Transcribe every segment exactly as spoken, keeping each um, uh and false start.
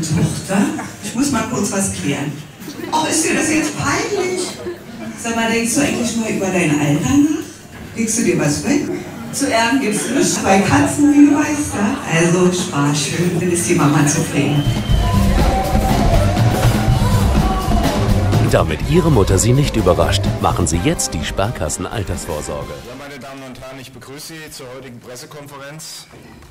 Tochter? Ich muss mal kurz was klären. Oh, ist dir das jetzt peinlich? Sag mal, denkst du eigentlich nur über dein Alter nach? Legst du dir was weg? Zu Erden gibt's nichts bei Katzen, wie du weißt, ja? Also, Spaß schön, dann ist die Mama zufrieden. Damit Ihre Mutter Sie nicht überrascht, machen Sie jetzt die Sparkassen-Altersvorsorge. Ja, meine Damen und Herren, ich begrüße Sie zur heutigen Pressekonferenz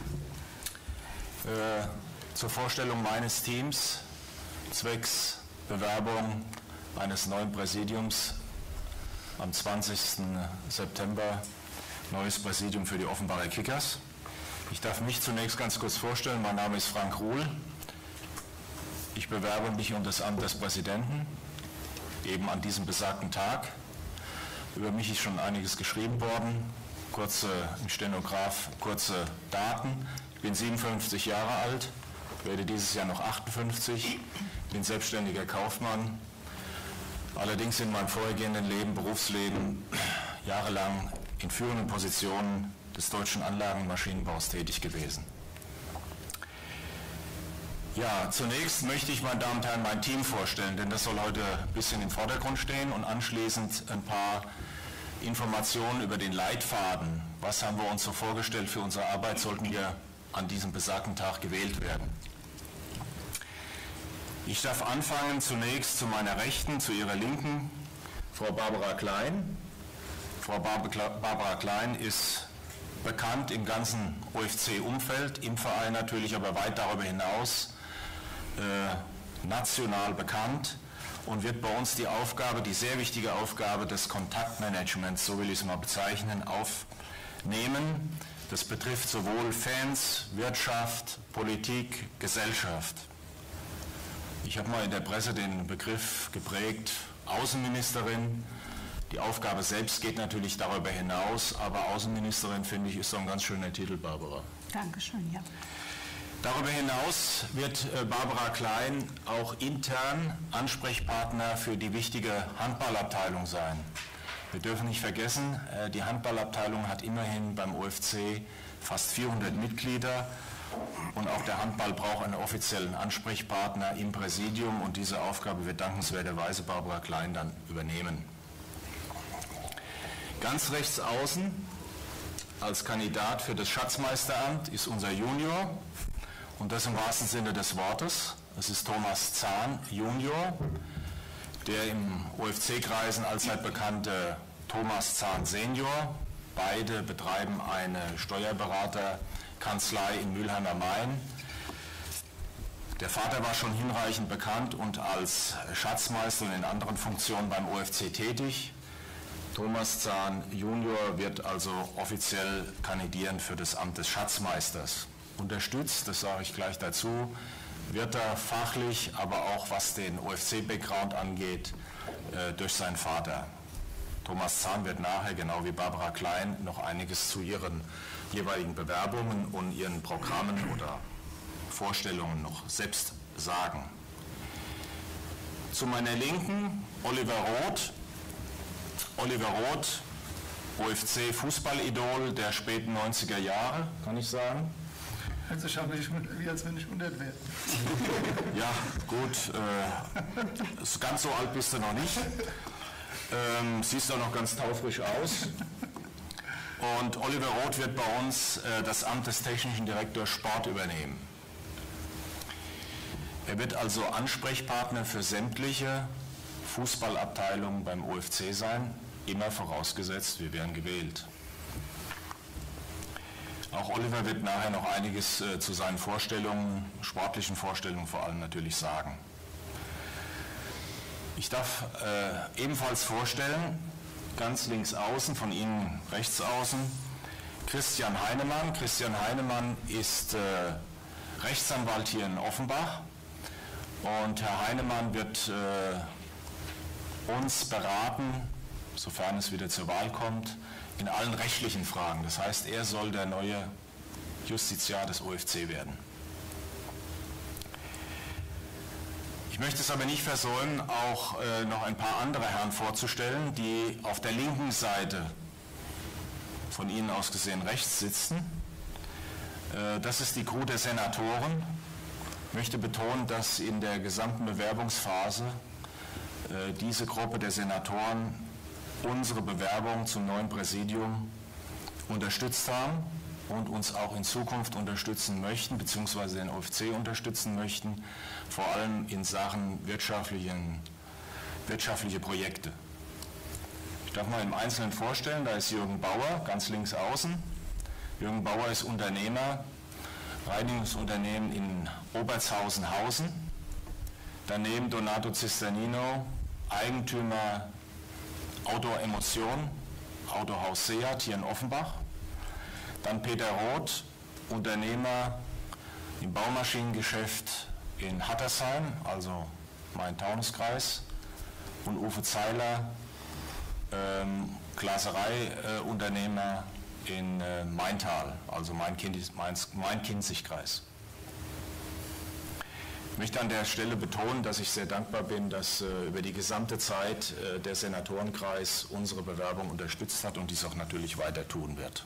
äh, zur Vorstellung meines Teams zwecks Bewerbung eines neuen Präsidiums am zwanzigsten September, neues Präsidium für die Offenbacher Kickers. Ich darf mich zunächst ganz kurz vorstellen. Mein Name ist Frank Ruhl. Ich bewerbe mich um das Amt des Präsidenten, eben an diesem besagten Tag. Über mich ist schon einiges geschrieben worden. Kurze, im Stenograph, kurze Daten. Ich bin siebenundfünfzig Jahre alt, werde dieses Jahr noch achtundfünfzig, bin selbstständiger Kaufmann. Allerdings in meinem vorhergehenden Leben, Berufsleben, jahrelang in führenden Positionen des deutschen Anlagen- und Maschinenbaus tätig gewesen. Ja, zunächst möchte ich, meine Damen und Herren, mein Team vorstellen, denn das soll heute ein bisschen im Vordergrund stehen, und anschließend ein paar Informationen über den Leitfaden. Was haben wir uns so vorgestellt für unsere Arbeit, sollten wir an diesem besagten Tag gewählt werden. Ich darf anfangen zunächst zu meiner Rechten, zu Ihrer Linken, Frau Barbara Klein. Frau Barbara Klein ist bekannt im ganzen O F C-Umfeld, im Verein natürlich, aber weit darüber hinaus äh, national bekannt und wird bei uns die Aufgabe, die sehr wichtige Aufgabe des Kontaktmanagements, so will ich es mal bezeichnen, aufnehmen. Das betrifft sowohl Fans, Wirtschaft, Politik, Gesellschaft. Ich habe mal in der Presse den Begriff geprägt, Außenministerin. Die Aufgabe selbst geht natürlich darüber hinaus, aber Außenministerin, finde ich, ist so ein ganz schöner Titel, Barbara. Dankeschön, ja. Darüber hinaus wird Barbara Klein auch intern Ansprechpartner für die wichtige Handballabteilung sein. Wir dürfen nicht vergessen, die Handballabteilung hat immerhin beim O F C fast vierhundert Mitglieder. Und auch der Handball braucht einen offiziellen Ansprechpartner im Präsidium, und diese Aufgabe wird dankenswerterweise Barbara Klein dann übernehmen. Ganz rechts außen als Kandidat für das Schatzmeisteramt ist unser Junior, und das im wahrsten Sinne des Wortes. Das ist Thomas Zahn Junior, der im O F C-Kreisen allzeit bekannte Thomas Zahn Senior. Beide betreiben eine Steuerberaterkanzlei in Mülheim am Main. Der Vater war schon hinreichend bekannt und als Schatzmeister und in anderen Funktionen beim O F C tätig. Thomas Zahn Junior wird also offiziell kandidieren für das Amt des Schatzmeisters. Unterstützt, das sage ich gleich dazu, wird er fachlich, aber auch was den O F C-Background angeht, durch seinen Vater. Thomas Zahn wird nachher, genau wie Barbara Klein, noch einiges zu ihren jeweiligen Bewerbungen und ihren Programmen oder Vorstellungen noch selbst sagen. Zu meiner Linken Oliver Roth. Oliver Roth, O F C-Fußballidol der späten neunziger Jahre, kann ich sagen. Hört sich an, wie als wenn ich hundert wäre. Ja, gut, äh, ganz so alt bist du noch nicht. Ähm, siehst auch noch ganz taufrisch aus. Und Oliver Roth wird bei uns äh, das Amt des technischen Direktors Sport übernehmen. Er wird also Ansprechpartner für sämtliche Fußballabteilungen beim O F C sein, immer vorausgesetzt, wir werden gewählt. Auch Oliver wird nachher noch einiges äh, zu seinen Vorstellungen, sportlichen Vorstellungen vor allem natürlich sagen. Ich darf äh, ebenfalls vorstellen, ganz links außen, von Ihnen rechts außen, Christian Heinemann. Christian Heinemann ist äh, Rechtsanwalt hier in Offenbach, und Herr Heinemann wird äh, uns beraten, sofern es wieder zur Wahl kommt, in allen rechtlichen Fragen. Das heißt, er soll der neue Justiziar des O F C werden. Ich möchte es aber nicht versäumen, auch äh, noch ein paar andere Herren vorzustellen, die auf der linken Seite, von Ihnen aus gesehen rechts, sitzen. Äh, das ist die Crew der Senatoren. Ich möchte betonen, dass in der gesamten Bewerbungsphase äh, diese Gruppe der Senatoren unsere Bewerbung zum neuen Präsidium unterstützt haben und uns auch in Zukunft unterstützen möchten, beziehungsweise den O F C unterstützen möchten, vor allem in Sachen wirtschaftlichen, wirtschaftliche Projekte. Ich darf mal im Einzelnen vorstellen, da ist Jürgen Bauer, ganz links außen. Jürgen Bauer ist Unternehmer, Reinigungsunternehmen in Obertshausen-Hausen. Daneben Donato Cisternino, Eigentümer Outdoor Emotion, Autohaus Seat hier in Offenbach. Dann Peter Roth, Unternehmer im Baumaschinengeschäft in Hattersheim, also Main-Taunus-Kreis. Und Uwe Zeiler, ähm, Glaserei-Unternehmer äh, in äh, Maintal, also Main-Kinzig-Kreis. Ich möchte an der Stelle betonen, dass ich sehr dankbar bin, dass äh, über die gesamte Zeit äh, der Senatorenkreis unsere Bewerbung unterstützt hat und dies auch natürlich weiter tun wird.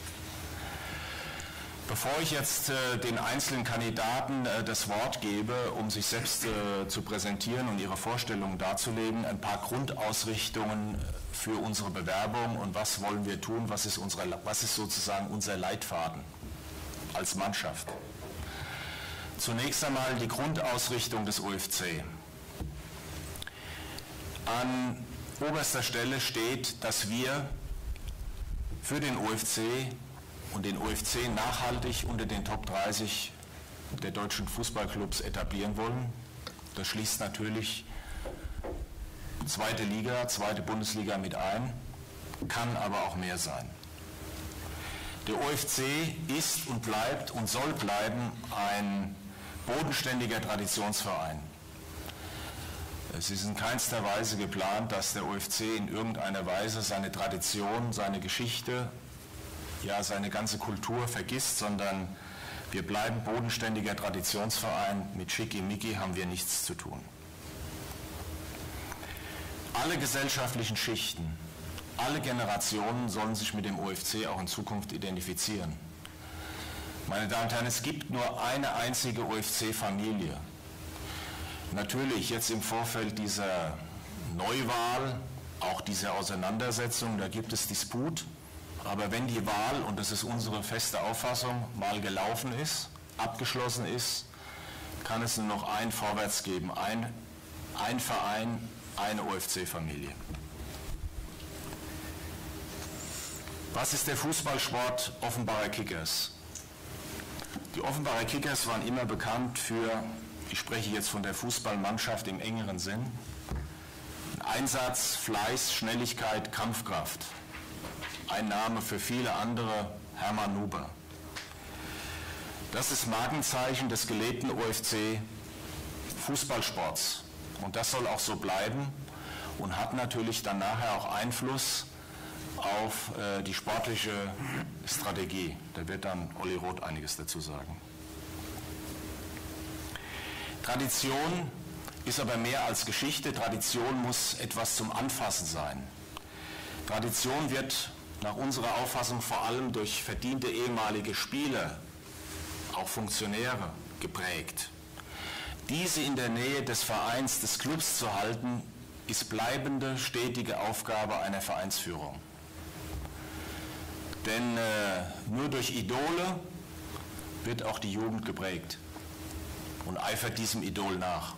Bevor ich jetzt äh, den einzelnen Kandidaten äh, das Wort gebe, um sich selbst äh, zu präsentieren und ihre Vorstellungen darzulegen, ein paar Grundausrichtungen für unsere Bewerbung und was wollen wir tun, was ist, unsere, was ist sozusagen unser Leitfaden als Mannschaft. Zunächst einmal die Grundausrichtung des O F C. An oberster Stelle steht, dass wir für den O F C und den O F C nachhaltig unter den Top dreißig der deutschen Fußballclubs etablieren wollen. Das schließt natürlich zweite Liga, zweite Bundesliga mit ein, kann aber auch mehr sein. Der O F C ist und bleibt und soll bleiben ein bodenständiger Traditionsverein. Es ist in keinster Weise geplant, dass der O F C in irgendeiner Weise seine Tradition, seine Geschichte, ja seine ganze Kultur vergisst, sondern wir bleiben bodenständiger Traditionsverein. Mit Schickimicki haben wir nichts zu tun. Alle gesellschaftlichen Schichten, alle Generationen sollen sich mit dem O F C auch in Zukunft identifizieren. Meine Damen und Herren, es gibt nur eine einzige O F C-Familie. Natürlich jetzt im Vorfeld dieser Neuwahl, auch dieser Auseinandersetzung, da gibt es Disput. Aber wenn die Wahl, und das ist unsere feste Auffassung, mal gelaufen ist, abgeschlossen ist, kann es nur noch ein Vorwärts geben, ein, ein Verein, eine O F C-Familie. Was ist der Fußballsport Offenbarer Kickers? Die Offenbarer Kickers waren immer bekannt für, ich spreche jetzt von der Fußballmannschaft im engeren Sinn, Einsatz, Fleiß, Schnelligkeit, Kampfkraft. Ein Name für viele andere, Hermann Nuber. Das ist Markenzeichen des gelebten O F C Fußballsports. Und das soll auch so bleiben und hat natürlich dann nachher auch Einfluss auf äh, die sportliche Strategie. Da wird dann Olli Roth einiges dazu sagen. Tradition ist aber mehr als Geschichte. Tradition muss etwas zum Anfassen sein. Tradition wird nach unserer Auffassung vor allem durch verdiente ehemalige Spieler, auch Funktionäre, geprägt. Diese in der Nähe des Vereins, des Clubs zu halten, ist bleibende, stetige Aufgabe einer Vereinsführung. Denn äh, nur durch Idole wird auch die Jugend geprägt und eifert diesem Idol nach.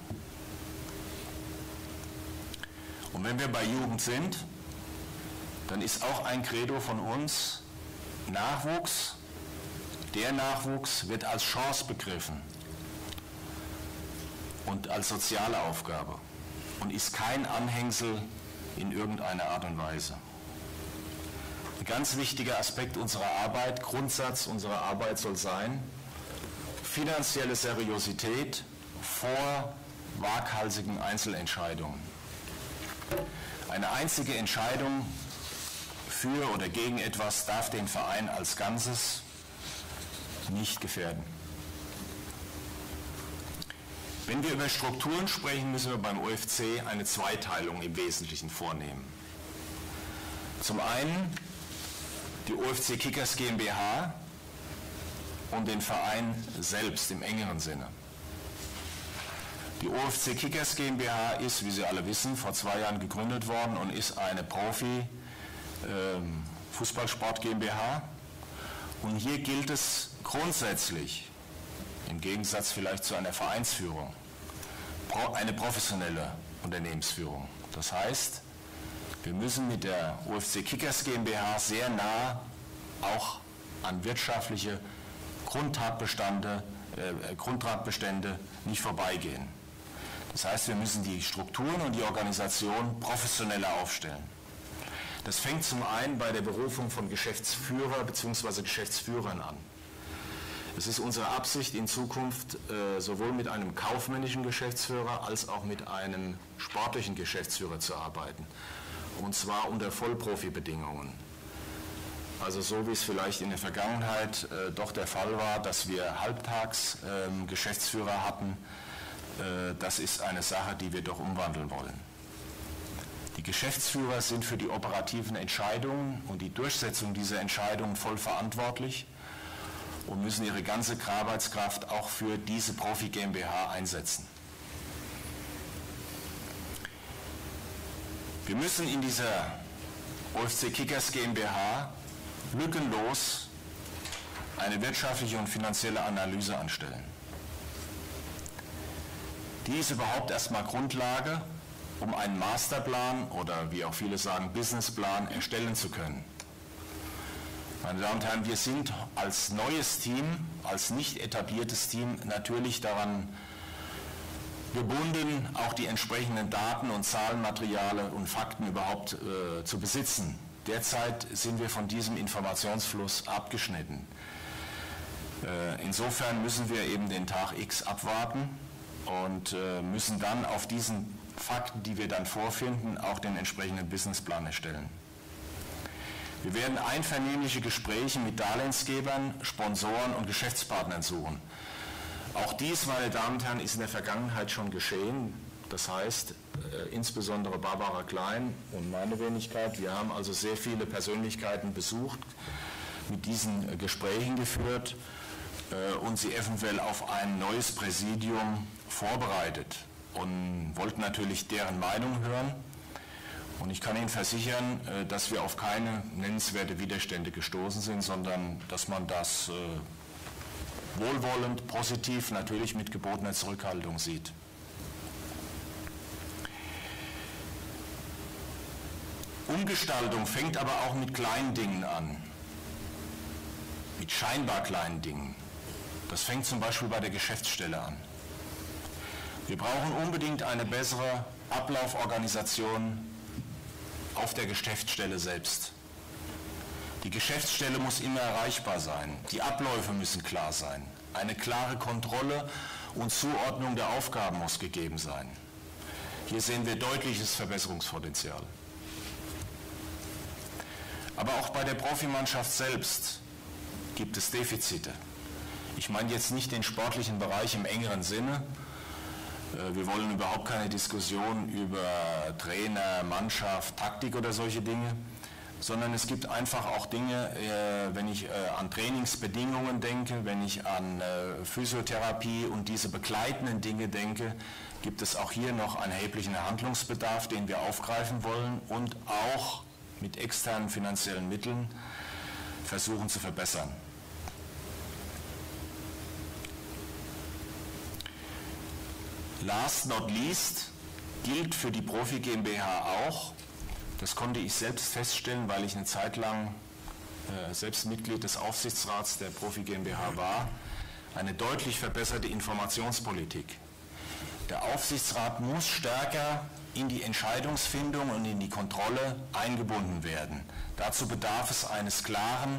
Und wenn wir bei Jugend sind, dann ist auch ein Credo von uns, Nachwuchs, der Nachwuchs wird als Chance begriffen und als soziale Aufgabe und ist kein Anhängsel in irgendeiner Art und Weise. Ein ganz wichtiger Aspekt unserer Arbeit, Grundsatz unserer Arbeit soll sein, finanzielle Seriosität vor waghalsigen Einzelentscheidungen. Eine einzige Entscheidung für oder gegen etwas darf den Verein als Ganzes nicht gefährden. Wenn wir über Strukturen sprechen, müssen wir beim O F C eine Zweiteilung im Wesentlichen vornehmen. Zum einen die O F C Kickers GmbH und den Verein selbst im engeren Sinne. Die O F C Kickers GmbH ist, wie Sie alle wissen, vor zwei Jahren gegründet worden und ist eine Profi-Fußballsport GmbH. Und hier gilt es grundsätzlich, im Gegensatz vielleicht zu einer Vereinsführung, eine professionelle Unternehmensführung. Das heißt, wir müssen mit der O F C Kickers GmbH sehr nah auch an wirtschaftliche Grundtatbestände, äh, Grundtatbestände nicht vorbeigehen. Das heißt, wir müssen die Strukturen und die Organisation professioneller aufstellen. Das fängt zum einen bei der Berufung von Geschäftsführer bzw. Geschäftsführern an. Es ist unsere Absicht, in Zukunft äh, sowohl mit einem kaufmännischen Geschäftsführer als auch mit einem sportlichen Geschäftsführer zu arbeiten. Und zwar unter Vollprofibedingungen. Also so wie es vielleicht in der Vergangenheit äh, doch der Fall war, dass wir halbtags äh, Geschäftsführer hatten, äh, das ist eine Sache, die wir doch umwandeln wollen. Die Geschäftsführer sind für die operativen Entscheidungen und die Durchsetzung dieser Entscheidungen voll verantwortlich und müssen ihre ganze Arbeitskraft auch für diese Profi GmbH einsetzen. Wir müssen in dieser O F C Kickers GmbH lückenlos eine wirtschaftliche und finanzielle Analyse anstellen. Die ist überhaupt erstmal Grundlage, um einen Masterplan oder wie auch viele sagen Businessplan erstellen zu können. Meine Damen und Herren, wir sind als neues Team, als nicht etabliertes Team natürlich daran gebunden, auch die entsprechenden Daten und Zahlenmaterialien und Fakten überhaupt äh, zu besitzen. Derzeit sind wir von diesem Informationsfluss abgeschnitten. Äh, insofern müssen wir eben den Tag X abwarten und äh, müssen dann auf diesen Fakten, die wir dann vorfinden, auch den entsprechenden Businessplan erstellen. Wir werden einvernehmliche Gespräche mit Darlehensgebern, Sponsoren und Geschäftspartnern suchen. Auch dies, meine Damen und Herren, ist in der Vergangenheit schon geschehen. Das heißt, äh, insbesondere Barbara Klein und meine Wenigkeit, wir haben also sehr viele Persönlichkeiten besucht, mit diesen äh, Gesprächen geführt äh, und sie eventuell auf ein neues Präsidium vorbereitet und wollten natürlich deren Meinung hören. Und ich kann Ihnen versichern, äh, dass wir auf keine nennenswerte Widerstände gestoßen sind, sondern dass man das äh, wohlwollend, positiv, natürlich mit gebotener Zurückhaltung sieht. Umgestaltung fängt aber auch mit kleinen Dingen an, mit scheinbar kleinen Dingen. Das fängt zum Beispiel bei der Geschäftsstelle an. Wir brauchen unbedingt eine bessere Ablauforganisation auf der Geschäftsstelle selbst. Die Geschäftsstelle muss immer erreichbar sein, die Abläufe müssen klar sein, eine klare Kontrolle und Zuordnung der Aufgaben muss gegeben sein. Hier sehen wir deutliches Verbesserungspotenzial. Aber auch bei der Profimannschaft selbst gibt es Defizite. Ich meine jetzt nicht den sportlichen Bereich im engeren Sinne. Wir wollen überhaupt keine Diskussion über Trainer, Mannschaft, Taktik oder solche Dinge, sondern es gibt einfach auch Dinge, wenn ich an Trainingsbedingungen denke, wenn ich an Physiotherapie und diese begleitenden Dinge denke, gibt es auch hier noch einen erheblichen Handlungsbedarf, den wir aufgreifen wollen und auch mit externen finanziellen Mitteln versuchen zu verbessern. Last not least gilt für die Profi GmbH auch, das konnte ich selbst feststellen, weil ich eine Zeit lang äh, selbst Mitglied des Aufsichtsrats der Profi GmbH war, eine deutlich verbesserte Informationspolitik. Der Aufsichtsrat muss stärker in die Entscheidungsfindung und in die Kontrolle eingebunden werden. Dazu bedarf es eines klaren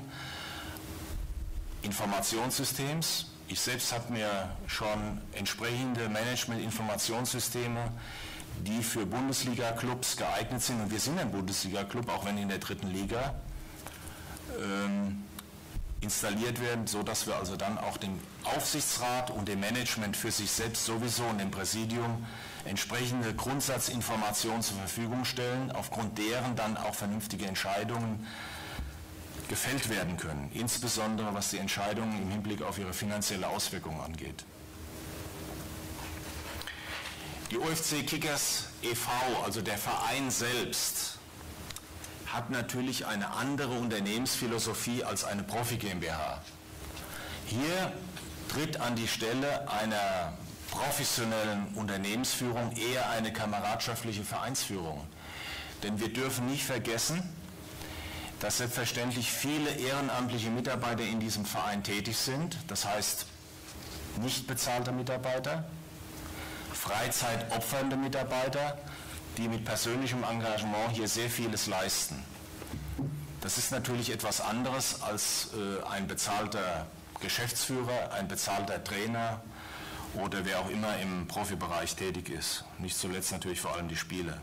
Informationssystems. Ich selbst habe mir schon entsprechende Management-Informationssysteme, die für Bundesliga-Clubs geeignet sind, und wir sind ein Bundesliga-Club, auch wenn in der dritten Liga, ähm, installiert werden, sodass wir also dann auch dem Aufsichtsrat und dem Management für sich selbst sowieso und dem Präsidium entsprechende Grundsatzinformationen zur Verfügung stellen, aufgrund deren dann auch vernünftige Entscheidungen gefällt werden können, insbesondere was die Entscheidungen im Hinblick auf ihre finanzielle Auswirkungen angeht. Die O F C Kickers e V, also der Verein selbst, hat natürlich eine andere Unternehmensphilosophie als eine Profi GmbH. Hier tritt an die Stelle einer professionellen Unternehmensführung eher eine kameradschaftliche Vereinsführung. Denn wir dürfen nicht vergessen, dass selbstverständlich viele ehrenamtliche Mitarbeiter in diesem Verein tätig sind, das heißt nicht bezahlte Mitarbeiter, freizeitopfernde Mitarbeiter, die mit persönlichem Engagement hier sehr vieles leisten. Das ist natürlich etwas anderes als äh, ein bezahlter Geschäftsführer, ein bezahlter Trainer oder wer auch immer im Profibereich tätig ist. Nicht zuletzt natürlich vor allem die Spieler.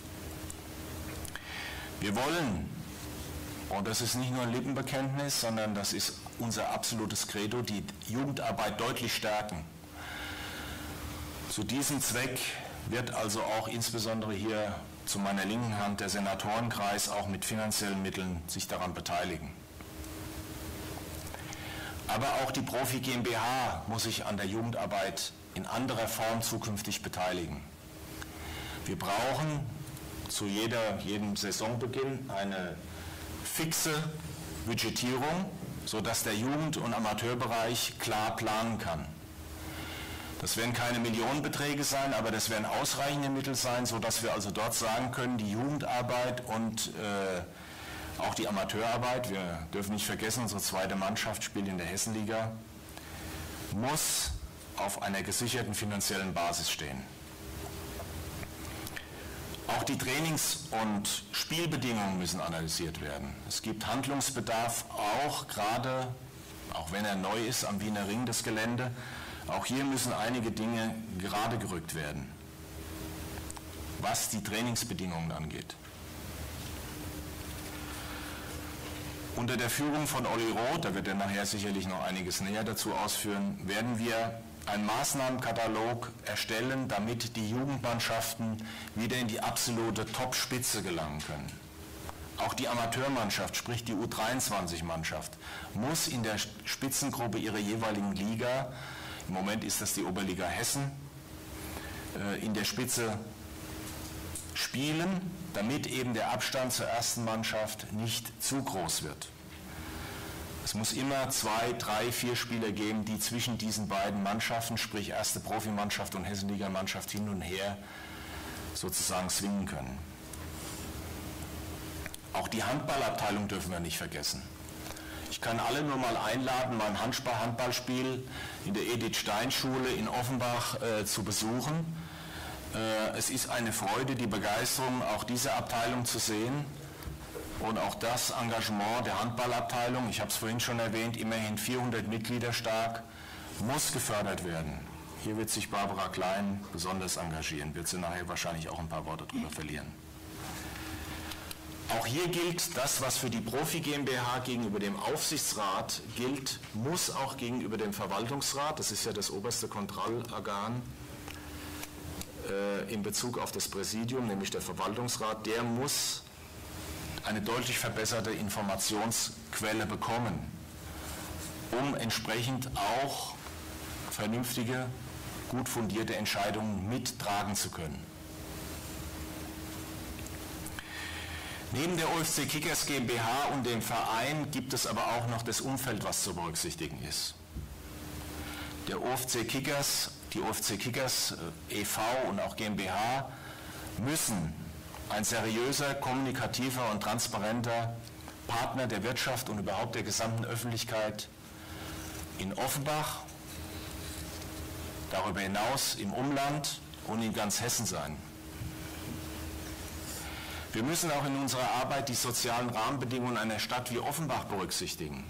Wir wollen, und das ist nicht nur ein Lippenbekenntnis, sondern das ist unser absolutes Credo, die Jugendarbeit deutlich stärken. Zu diesem Zweck wird also auch insbesondere hier zu meiner linken Hand der Senatorenkreis auch mit finanziellen Mitteln sich daran beteiligen. Aber auch die Profi GmbH muss sich an der Jugendarbeit in anderer Form zukünftig beteiligen. Wir brauchen zu jeder, jedem Saisonbeginn eine fixe Budgetierung, sodass der Jugend- und Amateurbereich klar planen kann. Das werden keine Millionenbeträge sein, aber das werden ausreichende Mittel sein, sodass wir also dort sagen können, die Jugendarbeit und äh, auch die Amateurarbeit, wir dürfen nicht vergessen, unsere zweite Mannschaft spielt in der Hessenliga, muss auf einer gesicherten finanziellen Basis stehen. Auch die Trainings- und Spielbedingungen müssen analysiert werden. Es gibt Handlungsbedarf, auch gerade, auch wenn er neu ist, am Wiener Ring, das Gelände. Auch hier müssen einige Dinge gerade gerückt werden, was die Trainingsbedingungen angeht. Unter der Führung von Olli Roth, da wird er nachher sicherlich noch einiges näher dazu ausführen, werden wir einen Maßnahmenkatalog erstellen, damit die Jugendmannschaften wieder in die absolute Top-Spitze gelangen können. Auch die Amateurmannschaft, sprich die U dreiundzwanzig-Mannschaft, muss in der Spitzengruppe ihrer jeweiligen Liga, im Moment ist das die Oberliga Hessen, in der Spitze spielen, damit eben der Abstand zur ersten Mannschaft nicht zu groß wird. Es muss immer zwei, drei, vier Spieler geben, die zwischen diesen beiden Mannschaften, sprich erste Profimannschaft und Hessenliga-Mannschaft, hin und her sozusagen swingen können. Auch die Handballabteilung dürfen wir nicht vergessen. Ich kann alle nur mal einladen, mein Handballspiel in der Edith-Stein-Schule in Offenbach äh, zu besuchen. Äh, es ist eine Freude, die Begeisterung, auch diese Abteilung zu sehen. Und auch das Engagement der Handballabteilung, ich habe es vorhin schon erwähnt, immerhin vierhundert Mitglieder stark, muss gefördert werden. Hier wird sich Barbara Klein besonders engagieren, wird sie nachher wahrscheinlich auch ein paar Worte darüber verlieren. Auch hier gilt, das, was für die Profi GmbH gegenüber dem Aufsichtsrat gilt, muss auch gegenüber dem Verwaltungsrat, das ist ja das oberste Kontrollorgan äh, in Bezug auf das Präsidium, nämlich der Verwaltungsrat, der muss eine deutlich verbesserte Informationsquelle bekommen, um entsprechend auch vernünftige, gut fundierte Entscheidungen mittragen zu können. Neben der O F C Kickers GmbH und dem Verein gibt es aber auch noch das Umfeld, was zu berücksichtigen ist. Der O F C Kickers, die O F C Kickers e V und auch GmbH müssen ein seriöser, kommunikativer und transparenter Partner der Wirtschaft und überhaupt der gesamten Öffentlichkeit in Offenbach, darüber hinaus im Umland und in ganz Hessen sein. Wir müssen auch in unserer Arbeit die sozialen Rahmenbedingungen einer Stadt wie Offenbach berücksichtigen.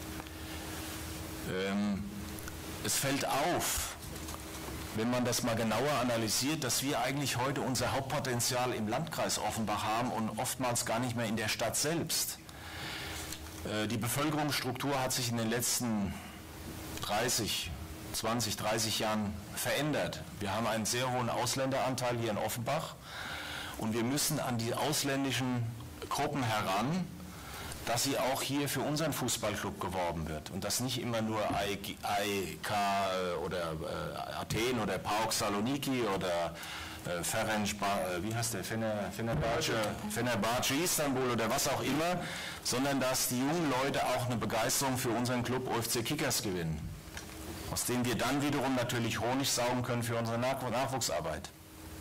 Ähm, es fällt auf, wenn man das mal genauer analysiert, dass wir eigentlich heute unser Hauptpotenzial im Landkreis Offenbach haben und oftmals gar nicht mehr in der Stadt selbst. Äh, die Bevölkerungsstruktur hat sich in den letzten dreißig, zwanzig, dreißig Jahren verändert. Wir haben einen sehr hohen Ausländeranteil hier in Offenbach. Und wir müssen an die ausländischen Gruppen heran, dass sie auch hier für unseren Fußballclub geworben wird. Und dass nicht immer nur A E K oder äh, Athen oder PAOK Saloniki oder äh, Ferenc, äh, wie heißt der, Fenerbahce, Fenerbahce Istanbul oder was auch immer, sondern dass die jungen Leute auch eine Begeisterung für unseren Club O F C Kickers gewinnen, aus dem wir dann wiederum natürlich Honig saugen können für unsere Nach- Nachwuchsarbeit.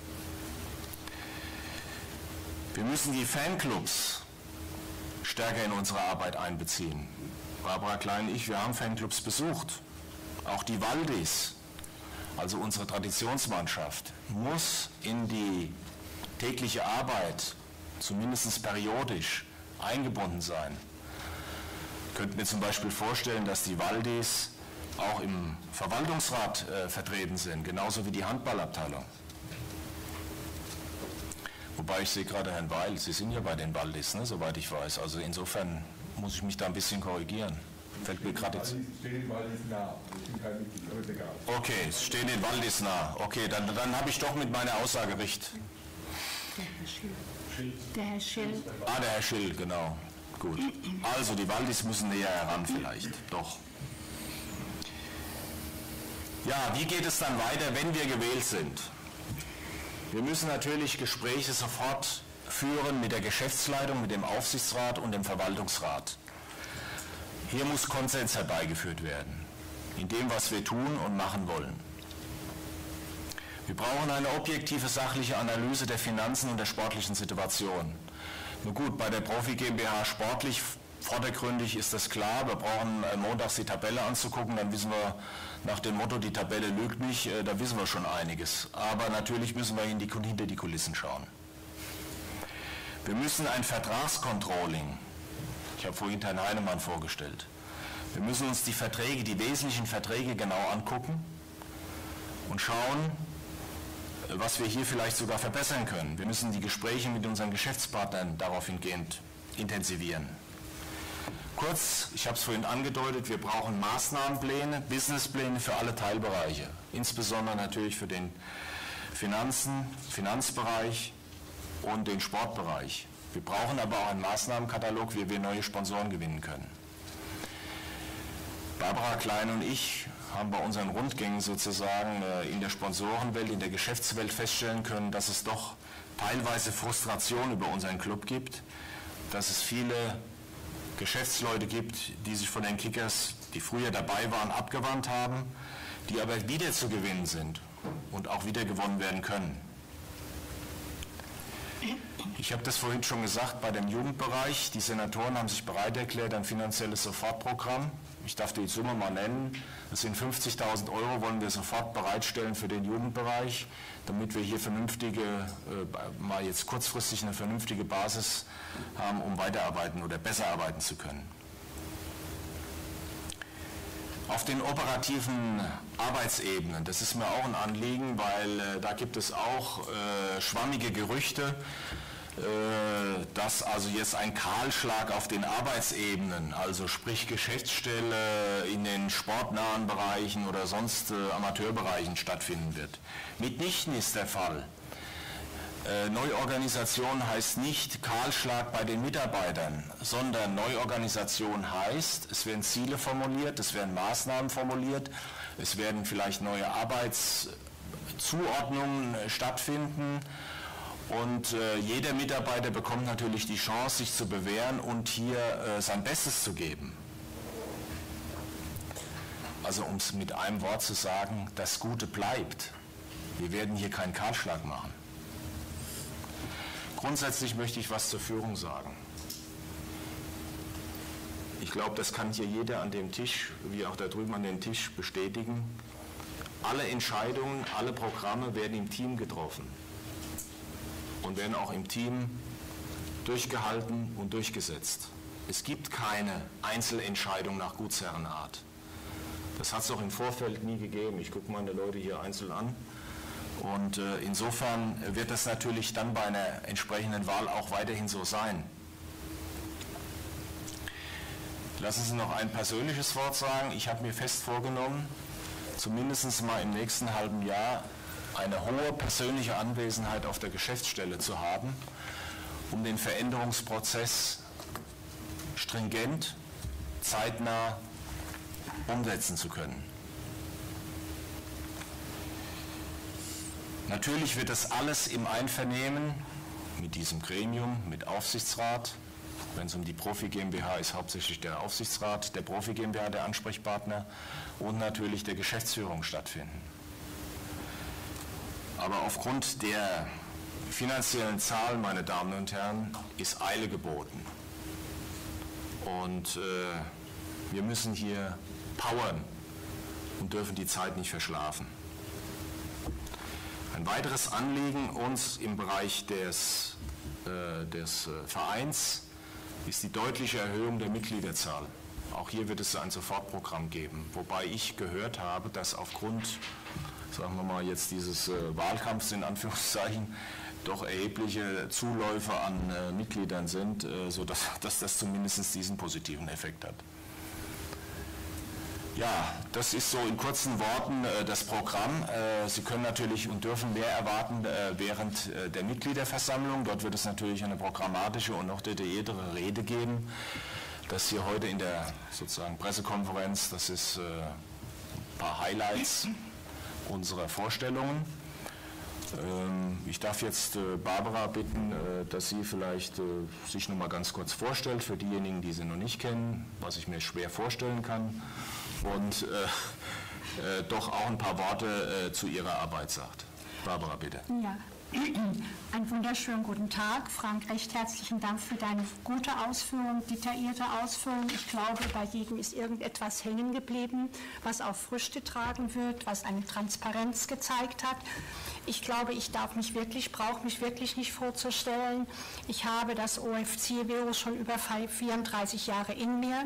Wir müssen die Fanclubs stärker in unsere Arbeit einbeziehen. Barbara Klein und ich, wir haben Fanclubs besucht. Auch die Waldis, also unsere Traditionsmannschaft, muss in die tägliche Arbeit, zumindest periodisch, eingebunden sein. Ich könnte mir zum Beispiel vorstellen, dass die Waldis auch im Verwaltungsrat äh, vertreten sind, genauso wie die Handballabteilung. Wobei ich sehe gerade Herrn Weil, Sie sind ja bei den Waldis, ne, soweit ich weiß. Also insofern muss ich mich da ein bisschen korrigieren. Fällt mir gerade jetzt. Stehen den Waldis nah. Ich bin kein Mitglied, aber ist egal. Okay, es stehen den Waldis nah. Okay, dann, dann habe ich doch mit meiner Aussage recht. Der Herr Schill. Der Herr Schill. Ah, der Herr Schill, genau. Gut. Also die Waldis müssen näher heran vielleicht. Doch. Ja, wie geht es dann weiter, wenn wir gewählt sind? Wir müssen natürlich Gespräche sofort führen mit der Geschäftsleitung, mit dem Aufsichtsrat und dem Verwaltungsrat. Hier muss Konsens herbeigeführt werden, in dem, was wir tun und machen wollen. Wir brauchen eine objektive, sachliche Analyse der Finanzen und der sportlichen Situation. Nun gut, bei der Profi GmbH sportlich vordergründig ist das klar. Wir brauchen montags die Tabelle anzugucken, dann wissen wir nach dem Motto, die Tabelle lügt nicht, da wissen wir schon einiges. Aber natürlich müssen wir in die, hinter die Kulissen schauen. Wir müssen ein Vertragscontrolling, ich habe vorhin Herrn Heinemann vorgestellt, wir müssen uns die Verträge, die wesentlichen Verträge genau angucken und schauen, was wir hier vielleicht sogar verbessern können. Wir müssen die Gespräche mit unseren Geschäftspartnern darauf hingehend intensivieren. Kurz, ich habe es vorhin angedeutet, wir brauchen Maßnahmenpläne, Businesspläne für alle Teilbereiche, insbesondere natürlich für den Finanzen, Finanzbereich und den Sportbereich. Wir brauchen aber auch einen Maßnahmenkatalog, wie wir neue Sponsoren gewinnen können. Barbara Klein und ich haben bei unseren Rundgängen sozusagen in der Sponsorenwelt, in der Geschäftswelt feststellen können, dass es doch teilweise Frustration über unseren Club gibt, dass es viele Geschäftsleute gibt, die sich von den Kickers, die früher dabei waren, abgewandt haben, die aber wieder zu gewinnen sind und auch wieder gewonnen werden können. Ich habe das vorhin schon gesagt, bei dem Jugendbereich, die Senatoren haben sich bereit erklärt, ein finanzielles Sofortprogramm. Ich darf die Summe mal nennen. Das sind fünfzigtausend Euro, wollen wir sofort bereitstellen für den Jugendbereich, damit wir hier vernünftige, äh, mal jetzt kurzfristig eine vernünftige Basis haben, um weiterarbeiten oder besser arbeiten zu können. Auf den operativen Arbeitsebenen, das ist mir auch ein Anliegen, weil äh, da gibt es auch äh, schwammige Gerüchte, dass also jetzt ein Kahlschlag auf den Arbeitsebenen, also sprich Geschäftsstelle in den sportnahen Bereichen oder sonst äh, Amateurbereichen stattfinden wird. Mitnichten ist der Fall. Äh, Neuorganisation heißt nicht Kahlschlag bei den Mitarbeitern, sondern Neuorganisation heißt, es werden Ziele formuliert, es werden Maßnahmen formuliert, es werden vielleicht neue Arbeitszuordnungen stattfinden. Und äh, jeder Mitarbeiter bekommt natürlich die Chance, sich zu bewähren und hier äh, sein Bestes zu geben. Also um es mit einem Wort zu sagen, das Gute bleibt. Wir werden hier keinen Kahlschlag machen. Grundsätzlich möchte ich was zur Führung sagen. Ich glaube, das kann hier jeder an dem Tisch, wie auch da drüben an dem Tisch, bestätigen. Alle Entscheidungen, alle Programme werden im Team getroffen und werden auch im Team durchgehalten und durchgesetzt. Es gibt keine Einzelentscheidung nach Gutsherrenart. Das hat es auch im Vorfeld nie gegeben. Ich gucke meine Leute hier einzeln an. Und äh, insofern wird das natürlich dann bei einer entsprechenden Wahl auch weiterhin so sein. Lassen Sie noch ein persönliches Wort sagen. Ich habe mir fest vorgenommen, zumindest mal im nächsten halben Jahr eine hohe persönliche Anwesenheit auf der Geschäftsstelle zu haben, um den Veränderungsprozess stringent, zeitnah umsetzen zu können. Natürlich wird das alles im Einvernehmen mit diesem Gremium, mit Aufsichtsrat. Wenn es um die Profi GmbH ist, hauptsächlich der Aufsichtsrat der Profi GmbH, der Ansprechpartner, und natürlich der Geschäftsführung stattfinden. Aber aufgrund der finanziellen Zahlen, meine Damen und Herren, ist Eile geboten. Und äh, wir müssen hier powern und dürfen die Zeit nicht verschlafen. Ein weiteres Anliegen uns im Bereich des, äh, des äh, Vereins ist die deutliche Erhöhung der Mitgliederzahl. Auch hier wird es ein Sofortprogramm geben, wobei ich gehört habe, dass aufgrund, sagen wir mal jetzt dieses äh, Wahlkampfs in Anführungszeichen, doch erhebliche Zuläufe an äh, Mitgliedern sind, äh, sodass dass das zumindest diesen positiven Effekt hat. Ja, das ist so in kurzen Worten äh, das Programm. Äh, Sie können natürlich und dürfen mehr erwarten äh, während äh, der Mitgliederversammlung. Dort wird es natürlich eine programmatische und noch detailliertere Rede geben. Das hier heute in der sozusagen Pressekonferenz, das ist äh, ein paar Highlights unserer Vorstellungen. Ähm, ich darf jetzt äh, Barbara bitten, äh, dass sie vielleicht äh, sich noch mal ganz kurz vorstellt, für diejenigen, die sie noch nicht kennen, was ich mir schwer vorstellen kann, und äh, äh, doch auch ein paar Worte äh, zu ihrer Arbeit sagt. Barbara, bitte. Ja, einen wunderschönen guten Tag. Frank, recht herzlichen Dank für deine gute Ausführung, detaillierte Ausführung. Ich glaube, bei jedem ist irgendetwas hängen geblieben, was auch Früchte tragen wird, was eine Transparenz gezeigt hat. Ich glaube, ich darf mich wirklich, brauche mich wirklich nicht vorzustellen. Ich habe das O F C-Virus schon über vierunddreißig Jahre in mir.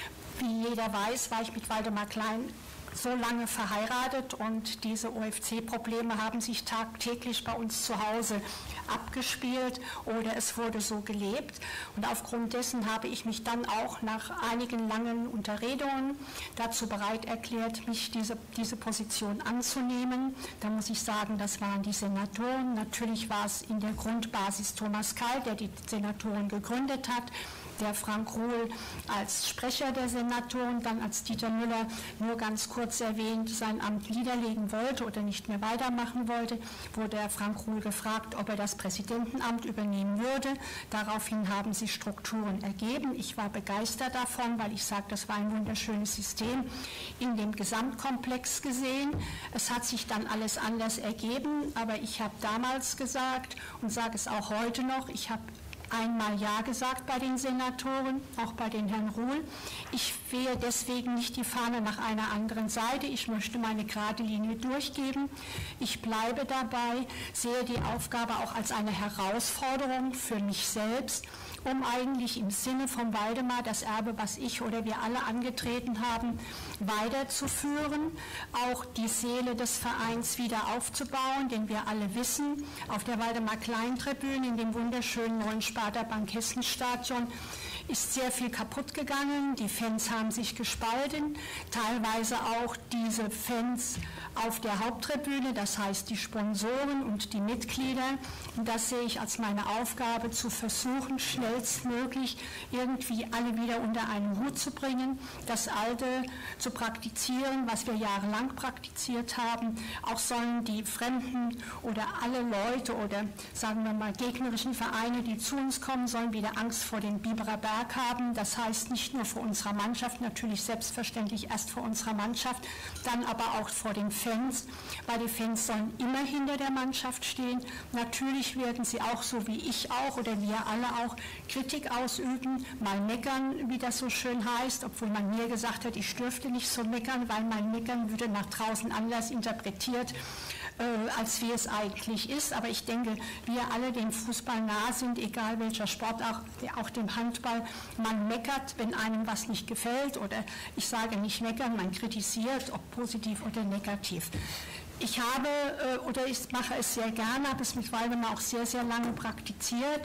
Wie jeder weiß, war ich mit Waldemar Klein so lange verheiratet, und diese O F C-Probleme haben sich tagtäglich bei uns zu Hause abgespielt oder es wurde so gelebt. Und aufgrund dessen habe ich mich dann auch nach einigen langen Unterredungen dazu bereit erklärt, mich diese, diese Position anzunehmen. Da muss ich sagen, das waren die Senatoren. Natürlich war es in der Grundbasis Thomas Keil, der die Senatoren gegründet hat, der Frank Ruhl als Sprecher der Senatoren, dann als Dieter Müller nur ganz kurz erwähnt sein Amt niederlegen wollte oder nicht mehr weitermachen wollte, wurde der Frank Ruhl gefragt, ob er das Präsidentenamt übernehmen würde. Daraufhin haben sich Strukturen ergeben. Ich war begeistert davon, weil ich sage, das war ein wunderschönes System in dem Gesamtkomplex gesehen. Es hat sich dann alles anders ergeben, aber ich habe damals gesagt und sage es auch heute noch, ich habe einmal Ja gesagt bei den Senatoren, auch bei den Herrn Ruhl. Ich wehe deswegen nicht die Fahne nach einer anderen Seite. Ich möchte meine gerade Linie durchgeben. Ich bleibe dabei, sehe die Aufgabe auch als eine Herausforderung für mich selbst, um eigentlich im Sinne von Waldemar das Erbe, was ich oder wir alle angetreten haben, weiterzuführen, auch die Seele des Vereins wieder aufzubauen, denn wir alle wissen, auf der Waldemar-Klein-Tribüne in dem wunderschönen neuen Sparta-Bank-Hessen-Stadion ist sehr viel kaputt gegangen. Die Fans haben sich gespalten, teilweise auch diese Fans auf der Haupttribüne, das heißt die Sponsoren und die Mitglieder. Und das sehe ich als meine Aufgabe, zu versuchen, schnellstmöglich irgendwie alle wieder unter einen Hut zu bringen, das Alte zu praktizieren, was wir jahrelang praktiziert haben. Auch sollen die Fremden oder alle Leute oder sagen wir mal gegnerischen Vereine, die zu uns kommen, sollen wieder Angst vor dem Biberer Berg haben. Das heißt nicht nur vor unserer Mannschaft, natürlich selbstverständlich erst vor unserer Mannschaft, dann aber auch vor den Fans, weil die Fans sollen immer hinter der Mannschaft stehen. Natürlich werden sie auch, so wie ich auch oder wir alle auch, Kritik ausüben, mal meckern, wie das so schön heißt, obwohl man mir gesagt hat, ich dürfte nicht so meckern, weil mein Meckern würde nach draußen anders interpretiert, äh, als wie es eigentlich ist. Aber ich denke, wir alle dem Fußball nah sind, egal welcher Sport, auch, auch dem Handball. Man meckert, wenn einem was nicht gefällt, oder ich sage nicht meckern, man kritisiert, ob positiv oder negativ. Ich habe, oder ich mache es sehr gerne, habe es mit Waldemar auch sehr, sehr lange praktiziert,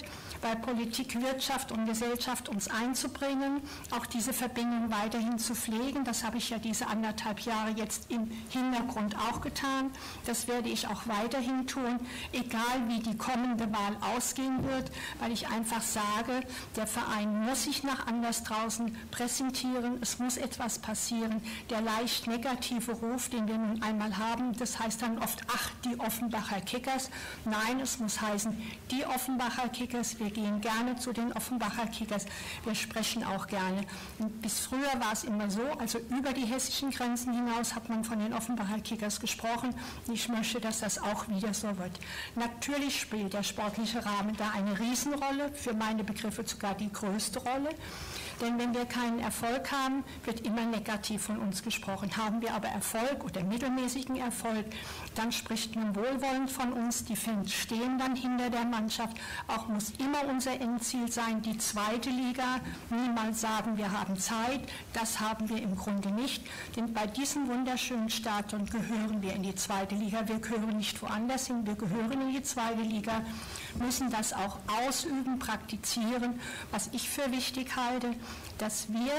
bei Politik, Wirtschaft und Gesellschaft uns einzubringen, auch diese Verbindung weiterhin zu pflegen. Das habe ich ja diese anderthalb Jahre jetzt im Hintergrund auch getan. Das werde ich auch weiterhin tun, egal wie die kommende Wahl ausgehen wird, weil ich einfach sage, der Verein muss sich nach anders draußen präsentieren, es muss etwas passieren. Der leicht negative Ruf, den wir nun einmal haben, das heißt dann oft, ach, die Offenbacher Kickers. Nein, es muss heißen, die Offenbacher Kickers, wir gehen gerne zu den Offenbacher Kickers, wir sprechen auch gerne. Und bis früher war es immer so, also über die hessischen Grenzen hinaus hat man von den Offenbacher Kickers gesprochen. Ich möchte, dass das auch wieder so wird. Natürlich spielt der sportliche Rahmen da eine Riesenrolle, für meine Begriffe sogar die größte Rolle. Denn wenn wir keinen Erfolg haben, wird immer negativ von uns gesprochen. Haben wir aber Erfolg oder mittelmäßigen Erfolg, dann spricht man wohlwollend von uns. Die Fans stehen dann hinter der Mannschaft. Auch muss immer unser Endziel sein, die zweite Liga. Niemals sagen, wir haben Zeit. Das haben wir im Grunde nicht. Denn bei diesem wunderschönen Stadion gehören wir in die zweite Liga. Wir gehören nicht woanders hin. Wir gehören in die zweite Liga, müssen das auch ausüben, praktizieren. Was ich für wichtig halte, dass wir,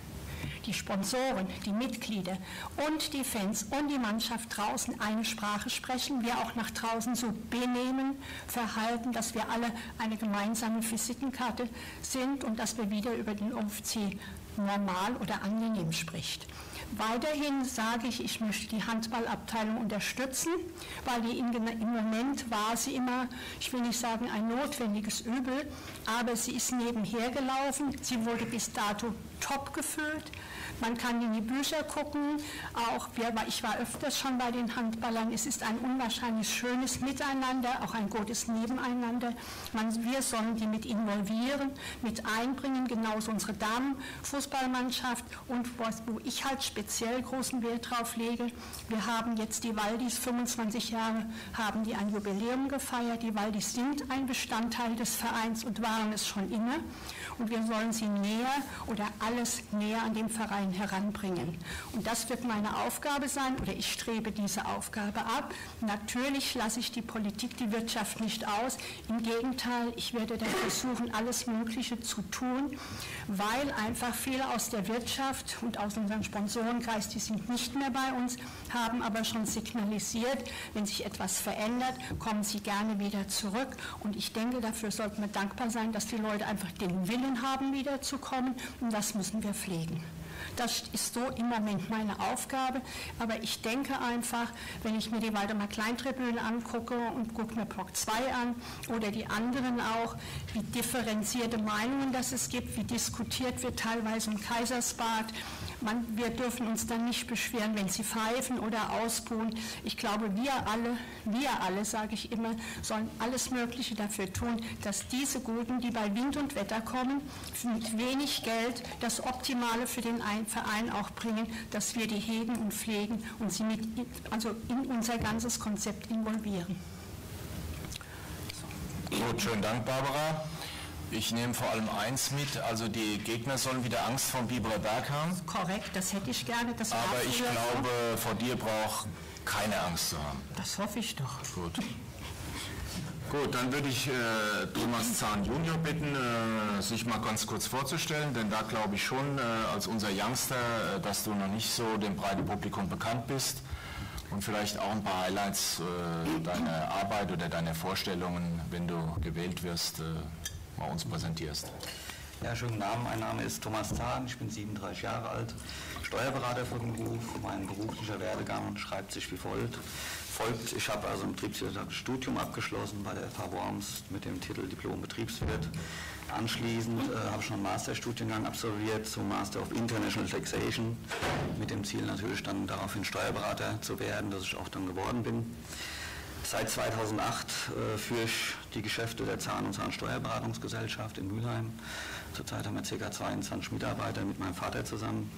die Sponsoren, die Mitglieder und die Fans und die Mannschaft draußen eine Sprache sprechen, wir auch nach draußen so benehmen, verhalten, dass wir alle eine gemeinsame Visitenkarte sind und dass wir wieder über den O F C normal oder angenehm spricht. Weiterhin sage ich, ich möchte die Handballabteilung unterstützen, weil die in, im Moment war sie immer, ich will nicht sagen ein notwendiges Übel, aber sie ist nebenher gelaufen, sie wurde bis dato top gefüllt. Man kann in die Bücher gucken, auch wir, ich war öfters schon bei den Handballern, es ist ein unwahrscheinlich schönes Miteinander, auch ein gutes Nebeneinander. Man, wir sollen die mit involvieren, mit einbringen, genauso unsere Damenfußballmannschaft und was, wo ich halt speziell großen Wert drauf lege. Wir haben jetzt die Waldis, fünfundzwanzig Jahre haben die ein Jubiläum gefeiert. Die Waldis sind ein Bestandteil des Vereins und waren es schon immer. Und wir sollen sie näher oder alles näher an den Verein heranbringen. Und das wird meine Aufgabe sein, oder ich strebe diese Aufgabe ab. Natürlich lasse ich die Politik, die Wirtschaft nicht aus. Im Gegenteil, ich werde dann versuchen, alles Mögliche zu tun, weil einfach viele aus der Wirtschaft und aus unserem Sponsorenkreis, die sind nicht mehr bei uns, haben aber schon signalisiert, wenn sich etwas verändert, kommen sie gerne wieder zurück. Und ich denke, dafür sollten wir dankbar sein, dass die Leute einfach den Willen haben, wiederzukommen. Und das müssen wir pflegen. Das ist so im Moment meine Aufgabe, aber ich denke einfach, wenn ich mir die Waldemar Klein-Tribüne angucke und gucke mir Block zwei an oder die anderen auch, wie differenzierte Meinungen das es gibt, wie diskutiert wird teilweise im Kaisersbad. Man, wir dürfen uns dann nicht beschweren, wenn sie pfeifen oder ausbuhen. Ich glaube, wir alle, wir alle, sage ich immer, sollen alles Mögliche dafür tun, dass diese Guten, die bei Wind und Wetter kommen, mit wenig Geld das Optimale für den Verein auch bringen, dass wir die hegen und pflegen und sie mit, also in unser ganzes Konzept involvieren. Gut, schönen Dank, Barbara. Ich nehme vor allem eins mit, also die Gegner sollen wieder Angst vor Biberer Berg haben. Korrekt, das hätte ich gerne. Das war aber ich glaube, so. Vor dir braucht keine Angst zu haben. Das hoffe ich doch. Gut. Gut, dann würde ich äh, Thomas Zahn Junior bitten, äh, sich mal ganz kurz vorzustellen, denn da glaube ich schon äh, als unser Youngster, äh, dass du noch nicht so dem breiten Publikum bekannt bist und vielleicht auch ein paar Highlights äh, deiner Arbeit oder deiner Vorstellungen, wenn du gewählt wirst, äh, mal uns präsentierst. Ja, schönen guten Abend, mein Name ist Thomas Zahn, ich bin siebenunddreißig Jahre alt, Steuerberater von Beruf. Mein beruflicher Werdegang schreibt sich wie folgt. folgt. Ich habe also ein betriebswirtschaftliches Studium abgeschlossen bei der F H Worms mit dem Titel Diplom-Betriebswirt. Anschließend äh, habe ich noch einen Masterstudiengang absolviert zum Master of International Taxation mit dem Ziel natürlich dann daraufhin Steuerberater zu werden, dass ich auch dann geworden bin. Seit zweitausendacht äh, führe ich die Geschäfte der Zahn- und Zahnsteuerberatungsgesellschaft in Mülheim. Zurzeit haben wir ca. zweiundzwanzig Mitarbeiter mit meinem Vater zusammen.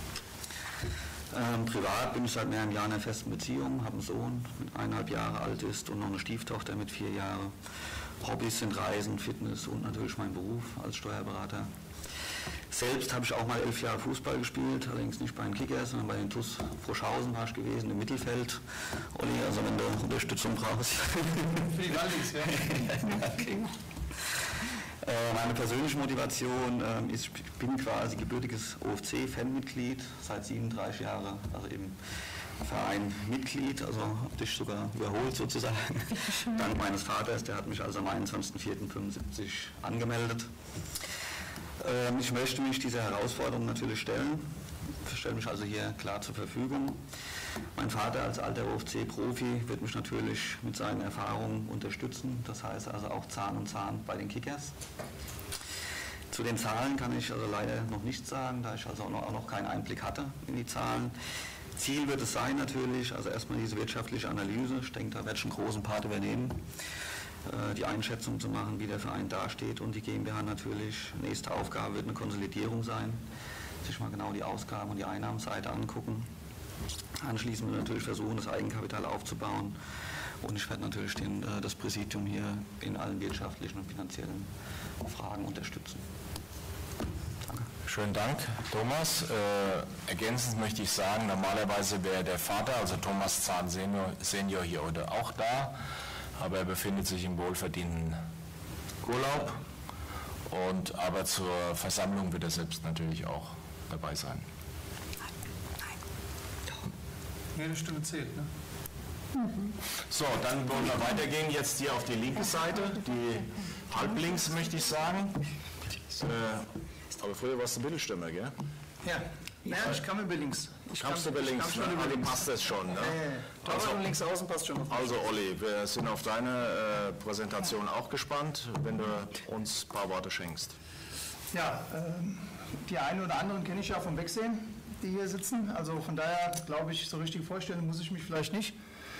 Ähm, privat bin ich seit mehreren Jahren in einer festen Beziehung, habe einen Sohn, der eineinhalb Jahre alt ist und noch eine Stieftochter mit vier Jahren. Hobbys sind Reisen, Fitness und natürlich mein Beruf als Steuerberater. Selbst habe ich auch mal elf Jahre Fußball gespielt, allerdings nicht bei den Kickers, sondern bei den T U S Froschhausen war ich gewesen, im Mittelfeld. Olli, also wenn du Unterstützung brauchst. Für die Waldis, ja. Ja, okay. Meine persönliche Motivation ist, ich bin quasi gebürtiges O F C-Fanmitglied, seit siebenunddreißig Jahren, also im Verein Mitglied, also habe dich sogar überholt sozusagen, dank meines Vaters, der hat mich also am einundzwanzigsten vierten fünfundsiebzig angemeldet. Ich möchte mich dieser Herausforderung natürlich stellen, ich stelle mich also hier klar zur Verfügung. Mein Vater als alter O F C-Profi wird mich natürlich mit seinen Erfahrungen unterstützen, das heißt also auch Zahn um Zahn bei den Kickers. Zu den Zahlen kann ich also leider noch nichts sagen, da ich also auch noch, auch noch keinen Einblick hatte in die Zahlen. Ziel wird es sein natürlich, also erstmal diese wirtschaftliche Analyse, ich denke, da werde ich einen großen Part übernehmen, die Einschätzung zu machen, wie der Verein dasteht und die GmbH natürlich. Nächste Aufgabe wird eine Konsolidierung sein, sich mal genau die Ausgaben und die Einnahmenseite angucken. Anschließend wird natürlich versuchen, das Eigenkapital aufzubauen und ich werde natürlich den, das Präsidium hier in allen wirtschaftlichen und finanziellen Fragen unterstützen. Danke. Schönen Dank, Thomas. Äh, ergänzend möchte ich sagen, normalerweise wäre der Vater, also Thomas Zahn Senior, Senior hier heute auch da, aber er befindet sich im wohlverdienten Urlaub, und, aber zur Versammlung wird er selbst natürlich auch dabei sein. Jede Stimme zählt, ne? So, dann wollen wir weitergehen, jetzt hier auf die linke Seite, die halblinks möchte ich sagen. Äh, aber früher warst du Mittelstürmer, gell? Ja, ja, ich kam über links. Ich Kamst du über links, ne? Ali, passt das schon, ne? Ja, also, links außen passt schon. Also Olli, wir sind auf deine äh, Präsentation auch gespannt, wenn du uns ein paar Worte schenkst. Ja, ähm, die einen oder anderen kenne ich ja vom Wegsehen, die hier sitzen. Also von daher glaube ich, so richtig vorstellen muss ich mich vielleicht nicht.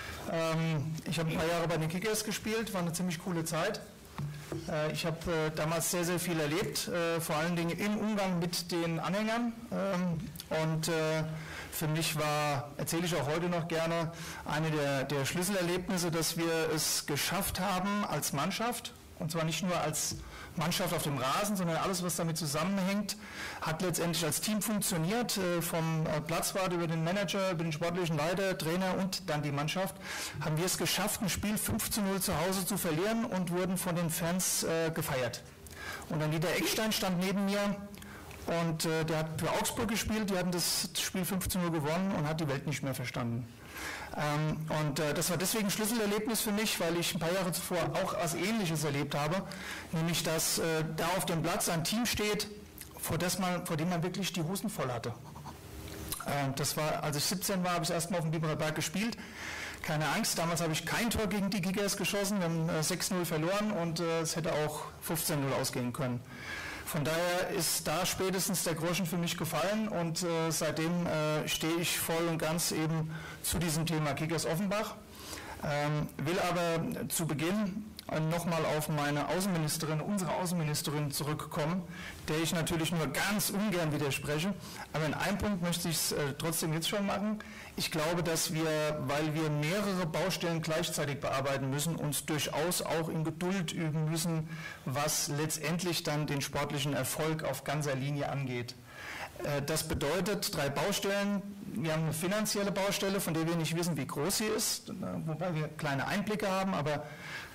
Ähm, ich habe ein paar Jahre bei den Kickers gespielt, war eine ziemlich coole Zeit. Äh, ich habe äh, damals sehr, sehr viel erlebt, äh, vor allen Dingen im Umgang mit den Anhängern. Ähm, und äh, für mich war, erzähle ich auch heute noch gerne, eine der, der Schlüsselerlebnisse, dass wir es geschafft haben als Mannschaft, und zwar nicht nur als Mannschaft auf dem Rasen, sondern alles, was damit zusammenhängt, hat letztendlich als Team funktioniert, vom Platzwart über den Manager, über den sportlichen Leiter, Trainer und dann die Mannschaft, haben wir es geschafft, ein Spiel fünf zu null zu Hause zu verlieren und wurden von den Fans äh, gefeiert. Und dann Dieter Eckstein stand neben mir und äh, der hat für Augsburg gespielt, die hatten das Spiel fünf zu null gewonnen und hat die Welt nicht mehr verstanden. Ähm, und äh, das war deswegen ein Schlüsselerlebnis für mich, weil ich ein paar Jahre zuvor auch was Ähnliches erlebt habe, nämlich dass äh, da auf dem Platz ein Team steht, vor, das man, vor dem man wirklich die Hosen voll hatte. Äh, das war, als ich siebzehn war, habe ich das erste Mal auf dem Biberer Berg gespielt. Keine Angst, damals habe ich kein Tor gegen die Kickers geschossen, wir haben äh, sechs null verloren und äh, es hätte auch fünfzehn null ausgehen können. Von daher ist da spätestens der Groschen für mich gefallen und äh, seitdem äh, stehe ich voll und ganz eben zu diesem Thema Kickers Offenbach. Ähm, will aber zu Beginn nochmal auf meine Außenministerin, unsere Außenministerin zurückkommen, der ich natürlich nur ganz ungern widerspreche. Aber in einem Punkt möchte ich es äh, trotzdem jetzt schon machen. Ich glaube, dass wir, weil wir mehrere Baustellen gleichzeitig bearbeiten müssen, uns durchaus auch in Geduld üben müssen, was letztendlich dann den sportlichen Erfolg auf ganzer Linie angeht. Äh, das bedeutet drei Baustellen. Wir haben eine finanzielle Baustelle, von der wir nicht wissen, wie groß sie ist, wobei wir kleine Einblicke haben, aber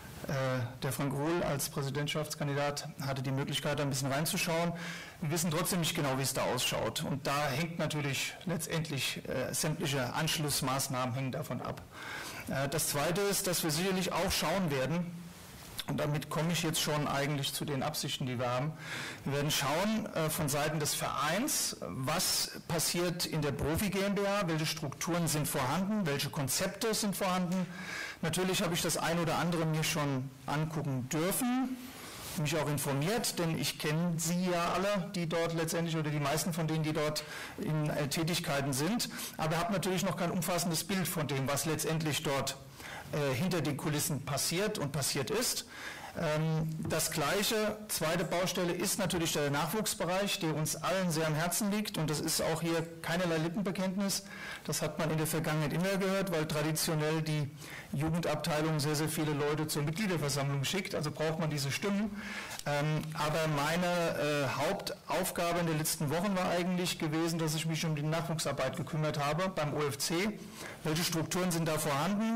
der Frank Ruhl als Präsidentschaftskandidat hatte die Möglichkeit, da ein bisschen reinzuschauen. Wir wissen trotzdem nicht genau, wie es da ausschaut. Und da hängt natürlich letztendlich äh, sämtliche Anschlussmaßnahmen hängen davon ab. Äh, das Zweite ist, dass wir sicherlich auch schauen werden, und damit komme ich jetzt schon eigentlich zu den Absichten, die wir haben. Wir werden schauen äh, von Seiten des Vereins, was passiert in der Profi GmbH, welche Strukturen sind vorhanden, welche Konzepte sind vorhanden. Natürlich habe ich das ein oder andere mir schon angucken dürfen, mich auch informiert, denn ich kenne Sie ja alle, die dort letztendlich, oder die meisten von denen, die dort in äh, Tätigkeiten sind, aber habe natürlich noch kein umfassendes Bild von dem, was letztendlich dort äh, hinter den Kulissen passiert und passiert ist. Ähm, das gleiche, zweite Baustelle ist natürlich der Nachwuchsbereich, der uns allen sehr am Herzen liegt, und das ist auch hier keinerlei Lippenbekenntnis. Das hat man in der Vergangenheit immer gehört, weil traditionell die Jugendabteilung sehr, sehr viele Leute zur Mitgliederversammlung schickt, also braucht man diese Stimmen. Ähm, aber meine äh, Hauptaufgabe in den letzten Wochen war eigentlich gewesen, dass ich mich um die Nachwuchsarbeit gekümmert habe beim O F C. Welche Strukturen sind da vorhanden?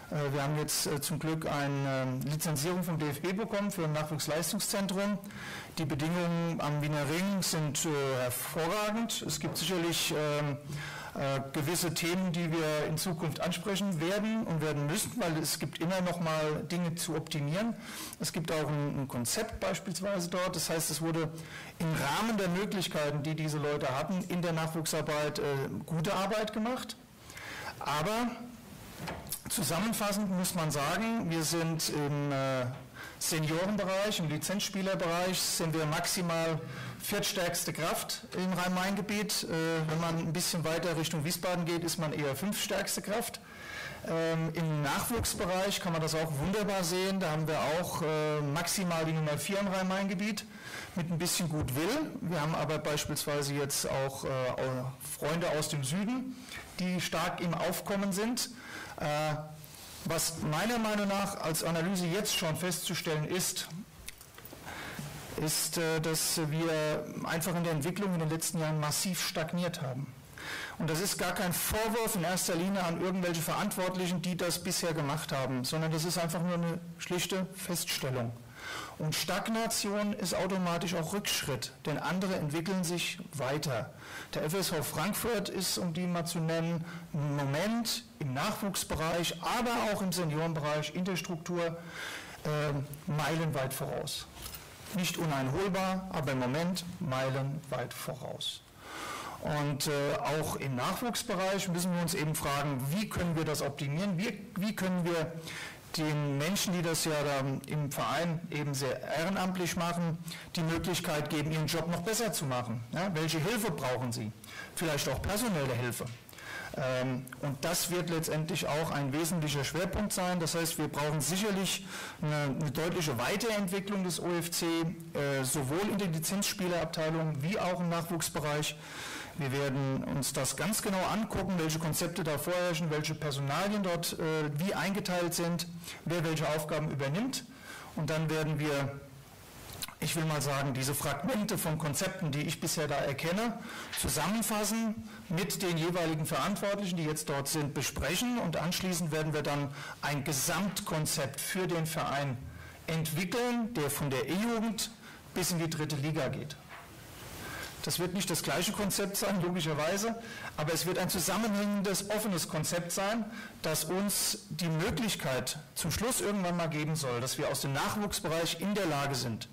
Wir haben jetzt zum Glück eine Lizenzierung vom D F B bekommen für ein Nachwuchsleistungszentrum. Die Bedingungen am Wiener Ring sind hervorragend. Es gibt sicherlich gewisse Themen, die wir in Zukunft ansprechen werden und werden müssen, weil es gibt immer noch mal Dinge zu optimieren. Es gibt auch ein, ein Konzept beispielsweise dort. Das heißt, es wurde im Rahmen der Möglichkeiten, die diese Leute hatten, in der Nachwuchsarbeit äh, gute Arbeit gemacht. Aber zusammenfassend muss man sagen, wir sind im äh, Seniorenbereich, im Lizenzspielerbereich sind wir maximal viertstärkste Kraft im Rhein-Main-Gebiet. Äh, wenn man ein bisschen weiter Richtung Wiesbaden geht, ist man eher fünftstärkste Kraft. Ähm, Im Nachwuchsbereich kann man das auch wunderbar sehen. Da haben wir auch äh, maximal die Nummer vier im Rhein-Main-Gebiet mit ein bisschen Gutwill. Wir haben aber beispielsweise jetzt auch äh, Freunde aus dem Süden, die stark im Aufkommen sind. Äh, was meiner Meinung nach als Analyse jetzt schon festzustellen ist, ist, äh, dass wir einfach in der Entwicklung in den letzten Jahren massiv stagniert haben. Und das ist gar kein Vorwurf in erster Linie an irgendwelche Verantwortlichen, die das bisher gemacht haben, sondern das ist einfach nur eine schlichte Feststellung. Und Stagnation ist automatisch auch Rückschritt, denn andere entwickeln sich weiter. Der F S V Frankfurt ist, um die mal zu nennen, im Moment im Nachwuchsbereich, aber auch im Seniorenbereich in der Struktur äh, meilenweit voraus. Nicht uneinholbar, aber im Moment meilenweit voraus. Und äh, auch im Nachwuchsbereich müssen wir uns eben fragen, wie können wir das optimieren, wie, wie können wir den Menschen, die das ja im Verein eben sehr ehrenamtlich machen, die Möglichkeit geben, ihren Job noch besser zu machen. Ja, welche Hilfe brauchen sie? Vielleicht auch personelle Hilfe. Ähm, und das wird letztendlich auch ein wesentlicher Schwerpunkt sein. Das heißt, wir brauchen sicherlich eine, eine deutliche Weiterentwicklung des O F C, äh, sowohl in der Lizenzspielerabteilung wie auch im Nachwuchsbereich. Wir werden uns das ganz genau angucken, welche Konzepte da vorherrschen, welche Personalien dort äh, wie eingeteilt sind, wer welche Aufgaben übernimmt. Und dann werden wir, ich will mal sagen, diese Fragmente von Konzepten, die ich bisher da erkenne, zusammenfassen, mit den jeweiligen Verantwortlichen, die jetzt dort sind, besprechen. Und anschließend werden wir dann ein Gesamtkonzept für den Verein entwickeln, der von der E-Jugend bis in die dritte Liga geht. Das wird nicht das gleiche Konzept sein, logischerweise, aber es wird ein zusammenhängendes, offenes Konzept sein, das uns die Möglichkeit zum Schluss irgendwann mal geben soll, dass wir aus dem Nachwuchsbereich in der Lage sind,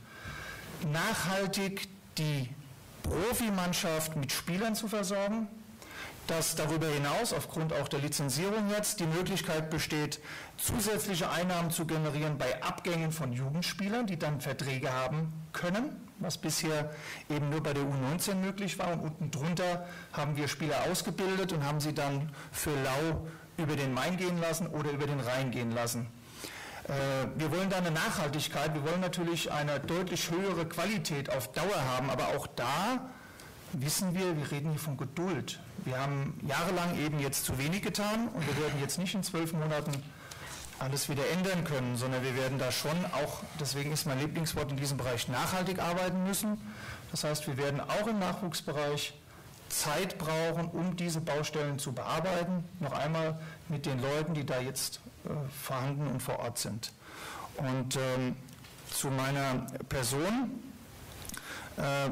nachhaltig die Profimannschaft mit Spielern zu versorgen, dass darüber hinaus aufgrund auch der Lizenzierung jetzt die Möglichkeit besteht, zusätzliche Einnahmen zu generieren bei Abgängen von Jugendspielern, die dann Verträge haben können, was bisher eben nur bei der U neunzehn möglich war. Und unten drunter haben wir Spieler ausgebildet und haben sie dann für lau über den Main gehen lassen oder über den Rhein gehen lassen. Wir wollen da eine Nachhaltigkeit, wir wollen natürlich eine deutlich höhere Qualität auf Dauer haben, aber auch da wissen wir, wir reden hier von Geduld. Wir haben jahrelang eben jetzt zu wenig getan und wir werden jetzt nicht in zwölf Monaten alles wieder ändern können, sondern wir werden da schon auch, deswegen ist mein Lieblingswort in diesem Bereich, nachhaltig arbeiten müssen. Das heißt, wir werden auch im Nachwuchsbereich Zeit brauchen, um diese Baustellen zu bearbeiten. Noch einmal mit den Leuten, die da jetzt äh, vorhanden und vor Ort sind. Und ähm, zu meiner Person. Äh,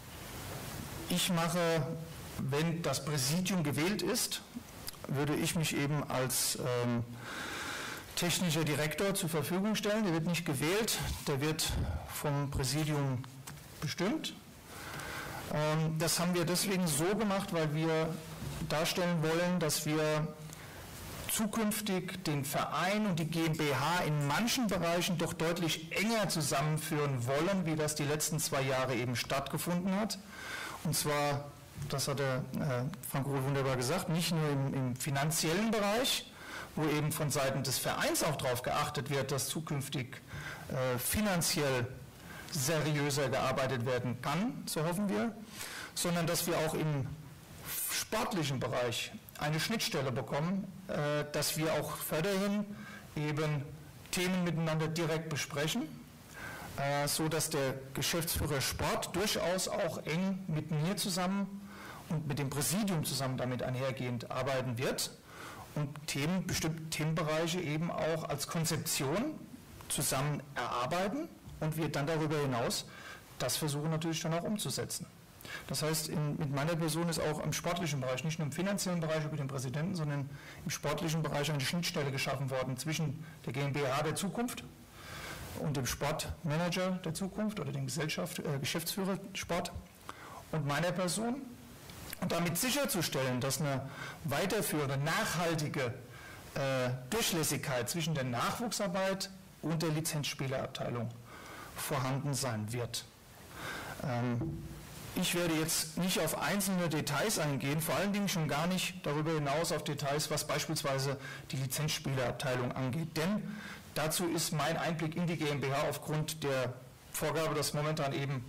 ich mache, wenn das Präsidium gewählt ist, würde ich mich eben als ähm, technischer Direktor zur Verfügung stellen. Der wird nicht gewählt, der wird vom Präsidium bestimmt. Ähm, das haben wir deswegen so gemacht, weil wir darstellen wollen, dass wir zukünftig den Verein und die GmbH in manchen Bereichen doch deutlich enger zusammenführen wollen, wie das die letzten zwei Jahre eben stattgefunden hat. Und zwar, das hat der äh, Frank Rohl wunderbar gesagt, nicht nur im, im finanziellen Bereich, wo eben von Seiten des Vereins auch darauf geachtet wird, dass zukünftig äh, finanziell seriöser gearbeitet werden kann, so hoffen wir, sondern dass wir auch im sportlichen Bereich eine Schnittstelle bekommen, äh, dass wir auch förderhin eben Themen miteinander direkt besprechen, äh, so dass der Geschäftsführer Sport durchaus auch eng mit mir zusammen und mit dem Präsidium zusammen damit einhergehend arbeiten wird. und Themen, bestimmte Themenbereiche eben auch als Konzeption zusammen erarbeiten und wir dann darüber hinaus das versuchen natürlich dann auch umzusetzen. Das heißt, in, mit meiner Person ist auch im sportlichen Bereich, nicht nur im finanziellen Bereich über den Präsidenten, sondern im sportlichen Bereich eine Schnittstelle geschaffen worden zwischen der GmbH der Zukunft und dem Sportmanager der Zukunft oder dem Gesellschaft, äh, Geschäftsführer Sport und meiner Person. Und damit sicherzustellen, dass eine weiterführende, nachhaltige äh, Durchlässigkeit zwischen der Nachwuchsarbeit und der Lizenzspielerabteilung vorhanden sein wird. Ähm, ich werde jetzt nicht auf einzelne Details eingehen, vor allen Dingen schon gar nicht darüber hinaus auf Details, was beispielsweise die Lizenzspielerabteilung angeht. Denn dazu ist mein Einblick in die GmbH aufgrund der Vorgabe, dass momentan eben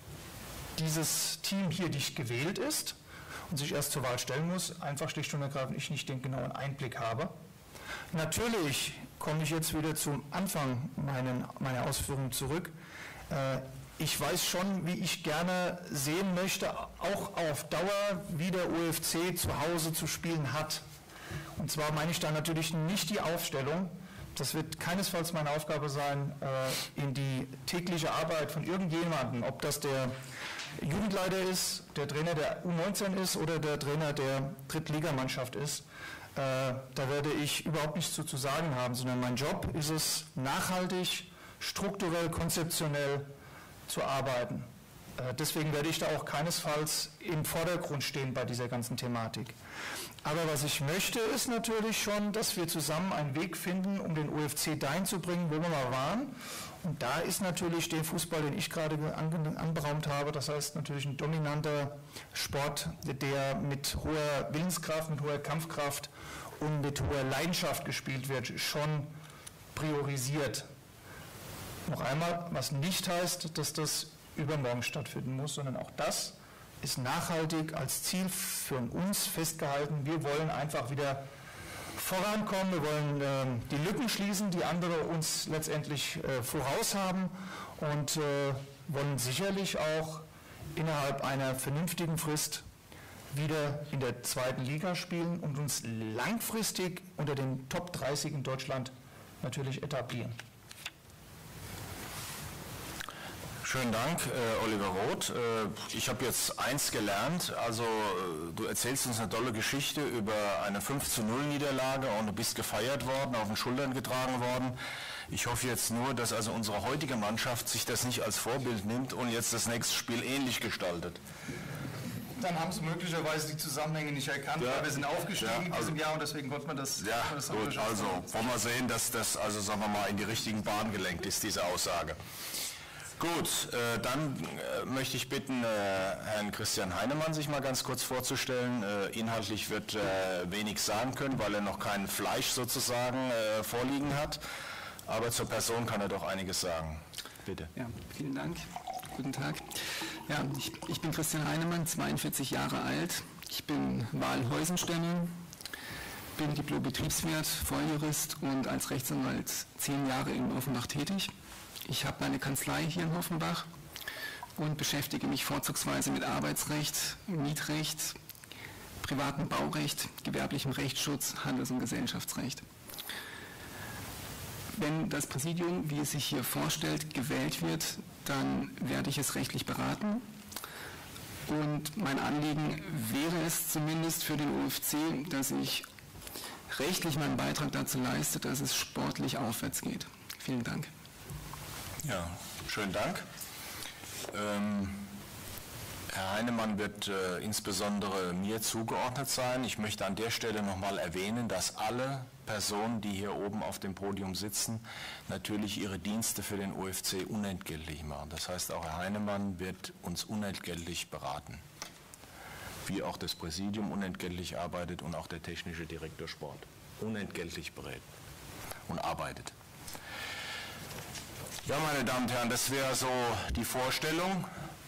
dieses Team hier nicht gewählt ist und sich erst zur Wahl stellen muss, einfach schlicht und ergreifend ich nicht den genauen Einblick habe. Natürlich komme ich jetzt wieder zum Anfang meinen, meiner Ausführungen zurück. Äh, ich weiß schon, wie ich gerne sehen möchte, auch auf Dauer, wie der O F C zu Hause zu spielen hat. Und zwar meine ich da natürlich nicht die Aufstellung. Das wird keinesfalls meine Aufgabe sein, äh, in die tägliche Arbeit von irgendjemandem, ob das der Jugendleiter ist, der Trainer der U neunzehn ist oder der Trainer der Drittligamannschaft ist. Äh, da werde ich überhaupt nichts zu, zu sagen haben, sondern mein Job ist es, nachhaltig, strukturell, konzeptionell zu arbeiten. Äh, deswegen werde ich da auch keinesfalls im Vordergrund stehen bei dieser ganzen Thematik. Aber was ich möchte, ist natürlich schon, dass wir zusammen einen Weg finden, um den O F C dahin zu bringen, wo wir mal waren. Und da ist natürlich der Fußball, den ich gerade anberaumt habe, das heißt natürlich ein dominanter Sport, der mit hoher Willenskraft, mit hoher Kampfkraft und mit hoher Leidenschaft gespielt wird, schon priorisiert. Noch einmal, was nicht heißt, dass das übermorgen stattfinden muss, sondern auch das ist nachhaltig als Ziel für uns festgehalten. Wir wollen einfach wieder vorankommen, wir wollen äh, die Lücken schließen, die andere uns letztendlich äh, voraus haben und äh, wollen sicherlich auch innerhalb einer vernünftigen Frist wieder in der zweiten Liga spielen und uns langfristig unter den Top dreißig in Deutschland natürlich etablieren. Schönen Dank, äh, Oliver Roth. Äh, ich habe jetzt eins gelernt, also äh, du erzählst uns eine tolle Geschichte über eine fünf zu null Niederlage und du bist gefeiert worden, auf den Schultern getragen worden. Ich hoffe jetzt nur, dass also unsere heutige Mannschaft sich das nicht als Vorbild nimmt und jetzt das nächste Spiel ähnlich gestaltet. Dann haben sie möglicherweise die Zusammenhänge nicht erkannt, ja, weil wir sind aufgestiegen ja, also, in diesem Jahr und deswegen konnte man das... Ja, das gut, also wollen wir sehen, dass das, also sagen wir mal, in die richtigen Bahnen gelenkt ist, diese Aussage. Gut, äh, dann äh, möchte ich bitten, äh, Herrn Christian Heinemann sich mal ganz kurz vorzustellen. Äh, inhaltlich wird er wenig sagen können, weil er noch kein Fleisch sozusagen äh, vorliegen hat. Aber zur Person kann er doch einiges sagen. Bitte. Ja, vielen Dank. Guten Tag. Ja, ich, ich bin Christian Heinemann, zweiundvierzig Jahre alt. Ich bin Wahlhäusenstämmer, bin Diplom-Betriebswirt, Volljurist und als Rechtsanwalt zehn Jahre in Offenbach tätig. Ich habe eine Kanzlei hier in Offenbach und beschäftige mich vorzugsweise mit Arbeitsrecht, Mietrecht, privatem Baurecht, gewerblichem Rechtsschutz, Handels- und Gesellschaftsrecht. Wenn das Präsidium, wie es sich hier vorstellt, gewählt wird, dann werde ich es rechtlich beraten. Und mein Anliegen wäre es zumindest für den O F C, dass ich rechtlich meinen Beitrag dazu leiste, dass es sportlich aufwärts geht. Vielen Dank. Ja, schönen Dank. Ähm, Herr Heinemann wird äh, insbesondere mir zugeordnet sein. Ich möchte an der Stelle nochmal erwähnen, dass alle Personen, die hier oben auf dem Podium sitzen, natürlich ihre Dienste für den O F C unentgeltlich machen. Das heißt, auch Herr Heinemann wird uns unentgeltlich beraten, wie auch das Präsidium unentgeltlich arbeitet und auch der technische Direktor Sport unentgeltlich berät und arbeitet. Ja, meine Damen und Herren, das wäre so die Vorstellung.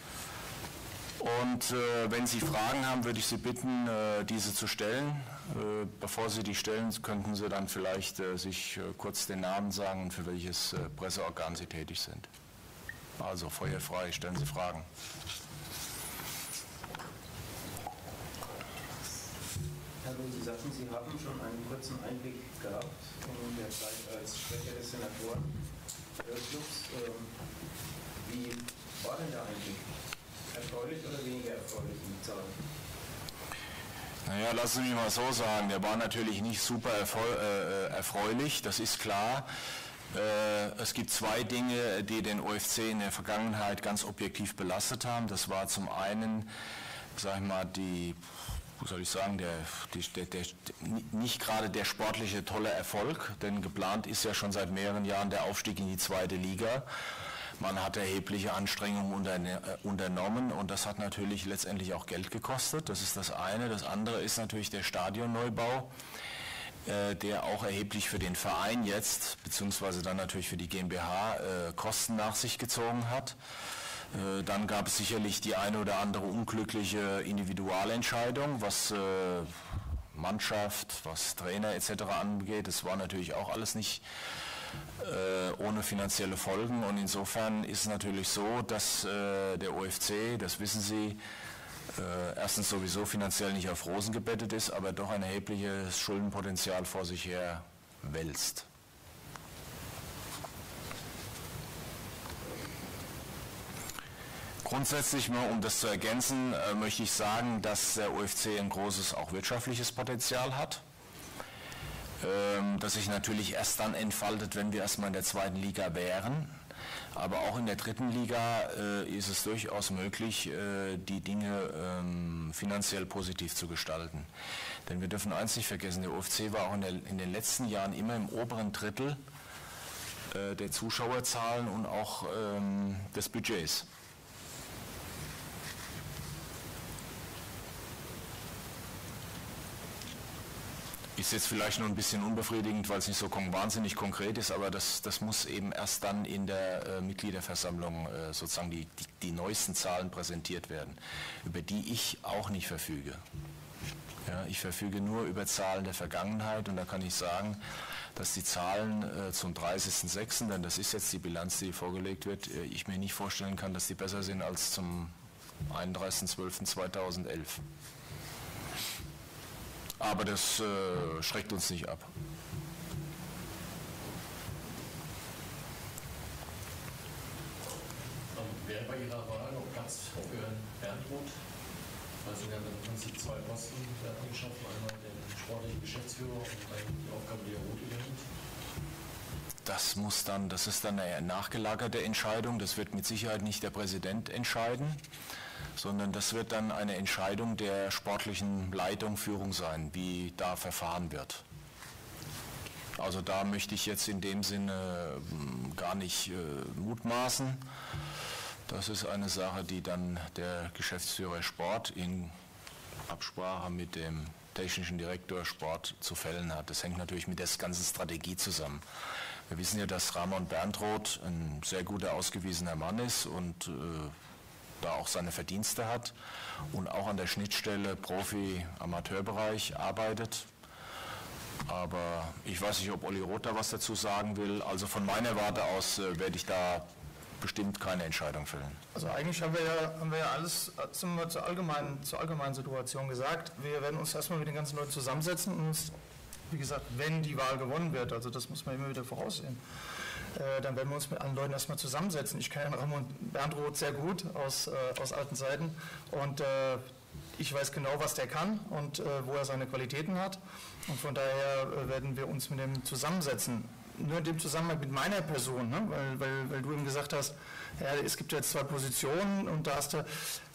Und äh, wenn Sie Fragen haben, würde ich Sie bitten, äh, diese zu stellen. Äh, bevor Sie die stellen, könnten Sie dann vielleicht äh, sich äh, kurz den Namen sagen und für welches äh, Presseorgan Sie tätig sind. Also feuerfrei, stellen Sie Herr Sie sagten, Sie haben schon einen kurzen Einblick gehabt in der Zeit als Sprecher des Senatorenclubs. Wie war denn der Einblick? Erfreulich oder weniger erfreulich in die Zahlen? Naja, lassen Sie mich mal so sagen, der war natürlich nicht super erfreulich, das ist klar. Es gibt zwei Dinge, die den O F C in der Vergangenheit ganz objektiv belastet haben. Das war zum einen, sag ich mal, die, wie soll ich sagen, der, die, der, der, nicht gerade der sportliche tolle Erfolg, denn geplant ist ja schon seit mehreren Jahren der Aufstieg in die zweite Liga. Man hat erhebliche Anstrengungen unternommen und das hat natürlich letztendlich auch Geld gekostet. Das ist das eine. Das andere ist natürlich der Stadionneubau, der auch erheblich für den Verein jetzt, beziehungsweise dann natürlich für die GmbH, Kosten nach sich gezogen hat. Dann gab es sicherlich die eine oder andere unglückliche Individualentscheidung, was Mannschaft, was Trainer et cetera angeht. Das war natürlich auch alles nicht ohne finanzielle Folgen und insofern ist es natürlich so, dass äh, der O F C, das wissen Sie, äh, erstens sowieso finanziell nicht auf Rosen gebettet ist, aber doch ein erhebliches Schuldenpotenzial vor sich her wälzt. Grundsätzlich, mal um das zu ergänzen, äh, möchte ich sagen, dass der O F C ein großes auch wirtschaftliches Potenzial hat, das sich natürlich erst dann entfaltet, wenn wir erstmal in der zweiten Liga wären. Aber auch in der dritten Liga äh, ist es durchaus möglich, äh, die Dinge ähm, finanziell positiv zu gestalten. Denn wir dürfen eins nicht vergessen, der O F C war auch in, der, in den letzten Jahren immer im oberen Drittel äh, der Zuschauerzahlen und auch ähm, des Budgets. Ist jetzt vielleicht nur ein bisschen unbefriedigend, weil es nicht so wahnsinnig konkret ist, aber das, das muss eben erst dann in der äh, Mitgliederversammlung äh, sozusagen die, die, die neuesten Zahlen präsentiert werden, über die ich auch nicht verfüge. Ja, ich verfüge nur über Zahlen der Vergangenheit und da kann ich sagen, dass die Zahlen äh, zum dreißigsten sechsten, denn das ist jetzt die Bilanz, die vorgelegt wird, äh, ich mir nicht vorstellen kann, dass die besser sind als zum einunddreißigsten zwölften zweitausendelf. Aber das äh, schreckt uns nicht ab. Wäre bei Ihrer Wahl noch Platz für Bernd Roth? Weil Sie werden im Prinzip zwei Posten geschaffen, einmal den sportlichen Geschäftsführer und die Aufgabe, die er Roth übernimmt. Das muss dann, das ist dann eine nachgelagerte Entscheidung. Das wird mit Sicherheit nicht der Präsident entscheiden, sondern das wird dann eine Entscheidung der sportlichen Leitung, Führung sein, wie da verfahren wird. Also da möchte ich jetzt in dem Sinne gar nicht äh, mutmaßen. Das ist eine Sache, die dann der Geschäftsführer Sport in Absprache mit dem technischen Direktor Sport zu fällen hat. Das hängt natürlich mit der ganzen Strategie zusammen. Wir wissen ja, dass Ramon Berntroth ein sehr guter, ausgewiesener Mann ist und äh, da auch seine Verdienste hat und auch an der Schnittstelle Profi-Amateurbereich arbeitet. Aber ich weiß nicht, ob Olli Roth da was dazu sagen will. Also von meiner Warte aus äh, werde ich da bestimmt keine Entscheidung fällen. Also eigentlich haben wir ja, haben wir ja alles zum, zur, allgemeinen, zur allgemeinen Situation gesagt. Wir werden uns erstmal mit den ganzen Leuten zusammensetzen und uns, wie gesagt, wenn die Wahl gewonnen wird, also das muss man immer wieder voraussehen, äh, dann werden wir uns mit allen Leuten erstmal zusammensetzen. Ich kenne Ramon Berntroth sehr gut aus, äh, aus alten Zeiten und äh, ich weiß genau, was der kann und äh, wo er seine Qualitäten hat und von daher äh, werden wir uns mit dem zusammensetzen. Nur in dem Zusammenhang mit meiner Person, ne? weil, weil, weil du eben gesagt hast, ja, es gibt jetzt zwei Positionen und da hast du,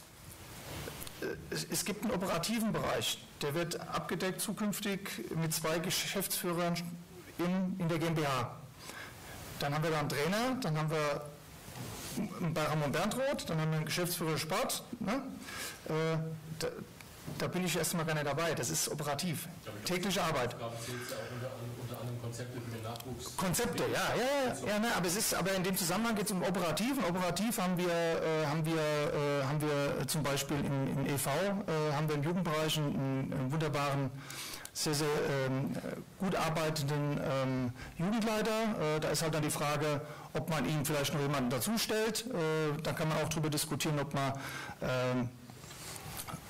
es, es gibt einen operativen Bereich, der wird abgedeckt zukünftig mit zwei Geschäftsführern in, in der GmbH. Dann haben wir da einen Trainer, dann haben wir bei Ramon Berntroth, dann haben wir einen Geschäftsführer Sport. Ne? Äh, da, da bin ich erstmal gar nicht dabei, das ist operativ, tägliche Arbeit. Konzepte für den Nachwuchs. Konzepte, ja, ja, ja, ja ne, aber es ist, aber in dem Zusammenhang geht es um Operativ. Und operativ haben wir, äh, haben wir, äh, haben wir zum Beispiel im, im E V, äh, haben wir im Jugendbereich einen, einen wunderbaren, sehr, sehr ähm, gut arbeitenden ähm, Jugendleiter. Äh, da ist halt dann die Frage, ob man ihm vielleicht noch jemanden dazu stellt. Äh, da kann man auch darüber diskutieren, ob man ähm,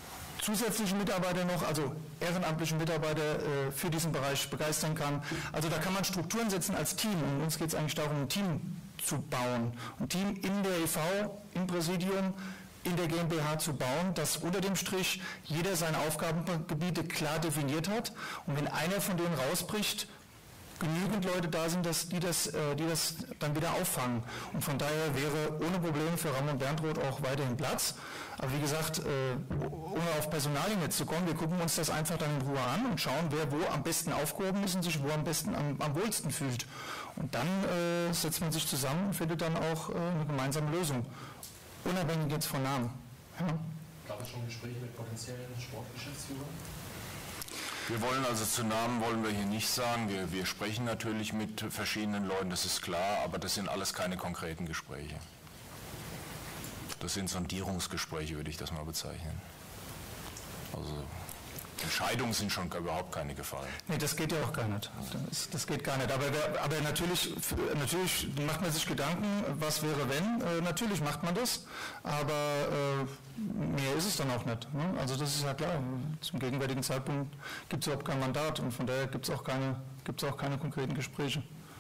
zusätzliche Mitarbeiter noch, also ehrenamtliche Mitarbeiter äh, für diesen Bereich begeistern kann. Also da kann man Strukturen setzen als Team. Und uns geht es eigentlich darum, ein Team zu bauen. Ein Team in der E V, im Präsidium, in der GmbH zu bauen, dass unter dem Strich jeder seine Aufgabengebiete klar definiert hat. Und wenn einer von denen rausbricht, genügend Leute da sind, dass die, das, die das dann wieder auffangen. Und von daher wäre ohne Probleme für Ramon Berntroth auch weiterhin Platz. Aber wie gesagt, ohne auf Personalien jetzt zu kommen, wir gucken uns das einfach dann in Ruhe an und schauen, wer wo am besten aufgehoben ist und sich wo am besten am, am wohlsten fühlt. Und dann äh, setzt man sich zusammen und findet dann auch äh, eine gemeinsame Lösung. Unabhängig jetzt von Namen. Ja. Gab es schon Gespräche mit potenziellen Sportgeschäftsführern? Wir wollen also zu Namen wollen wir hier nicht sagen. Wir, wir sprechen natürlich mit verschiedenen Leuten, das ist klar, aber das sind alles keine konkreten Gespräche. Das sind Sondierungsgespräche, würde ich das mal bezeichnen. Also Entscheidungen sind schon überhaupt keine gefallen. Nee, das geht ja auch gar nicht. Das, das geht gar nicht. Aber, aber natürlich, natürlich macht man sich Gedanken, was wäre wenn. Äh, natürlich macht man das, aber äh, mehr ist es dann auch nicht. Ne? Also das ist ja klar. Zum gegenwärtigen Zeitpunkt gibt es überhaupt kein Mandat und von daher gibt es auch keine, gibt's auch keine konkreten Gespräche.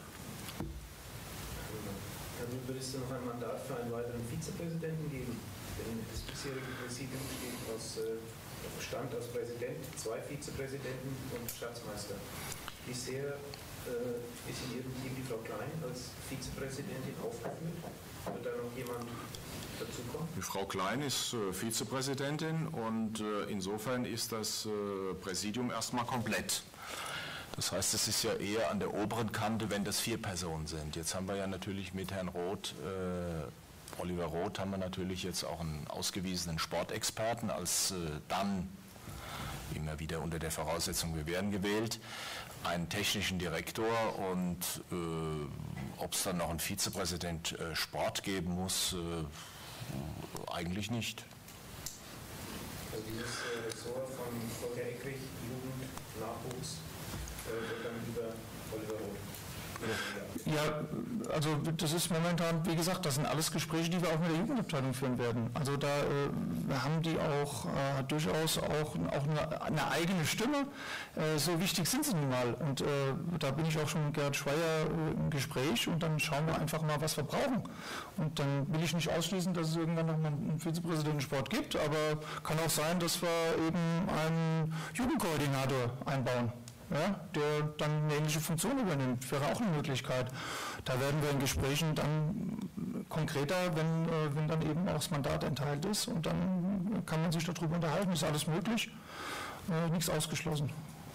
Dann würde es noch ein Mandat für einen weiteren Vizepräsidenten geben? Denn das bisherige Präsidium besteht aus äh, Stand als Präsident, zwei Vizepräsidenten und Schatzmeister. Wie sehr äh, ist in Ihrem Team die Frau Klein als Vizepräsidentin aufgeführt? Wird da noch jemand dazukommen? Die Frau Klein ist äh, Vizepräsidentin und äh, insofern ist das äh, Präsidium erstmal komplett. Das heißt, es ist ja eher an der oberen Kante, wenn das vier Personen sind. Jetzt haben wir ja natürlich mit Herrn Roth, äh, Oliver Roth, haben wir natürlich jetzt auch einen ausgewiesenen Sportexperten als äh, dann, immer wieder unter der Voraussetzung, wir werden gewählt, einen technischen Direktor und äh, ob es dann noch einen Vizepräsident äh, Sport geben muss, äh, eigentlich nicht. Also dieses äh, Ressort von Volker Eckrich, Jugend, Nachwuchs, wird dann über Oliver Roth. Ja, also das ist momentan, wie gesagt, das sind alles Gespräche, die wir auch mit der Jugendabteilung führen werden. Also da äh, haben die auch äh, durchaus auch, auch eine, eine eigene Stimme. Äh, so wichtig sind sie nun mal. Und äh, da bin ich auch schon mit Gerhard Schweier äh, im Gespräch und dann schauen wir einfach mal, was wir brauchen. Und dann will ich nicht ausschließen, dass es irgendwann noch mal einen Vizepräsidentensport gibt, aber kann auch sein, dass wir eben einen Jugendkoordinator einbauen. Ja, der dann eine ähnliche Funktion übernimmt, wäre auch eine Möglichkeit. Da werden wir in Gesprächen dann konkreter, wenn, äh, wenn dann eben auch das Mandat entheilt ist und dann kann man sich darüber unterhalten, ist alles möglich, äh, nichts ausgeschlossen.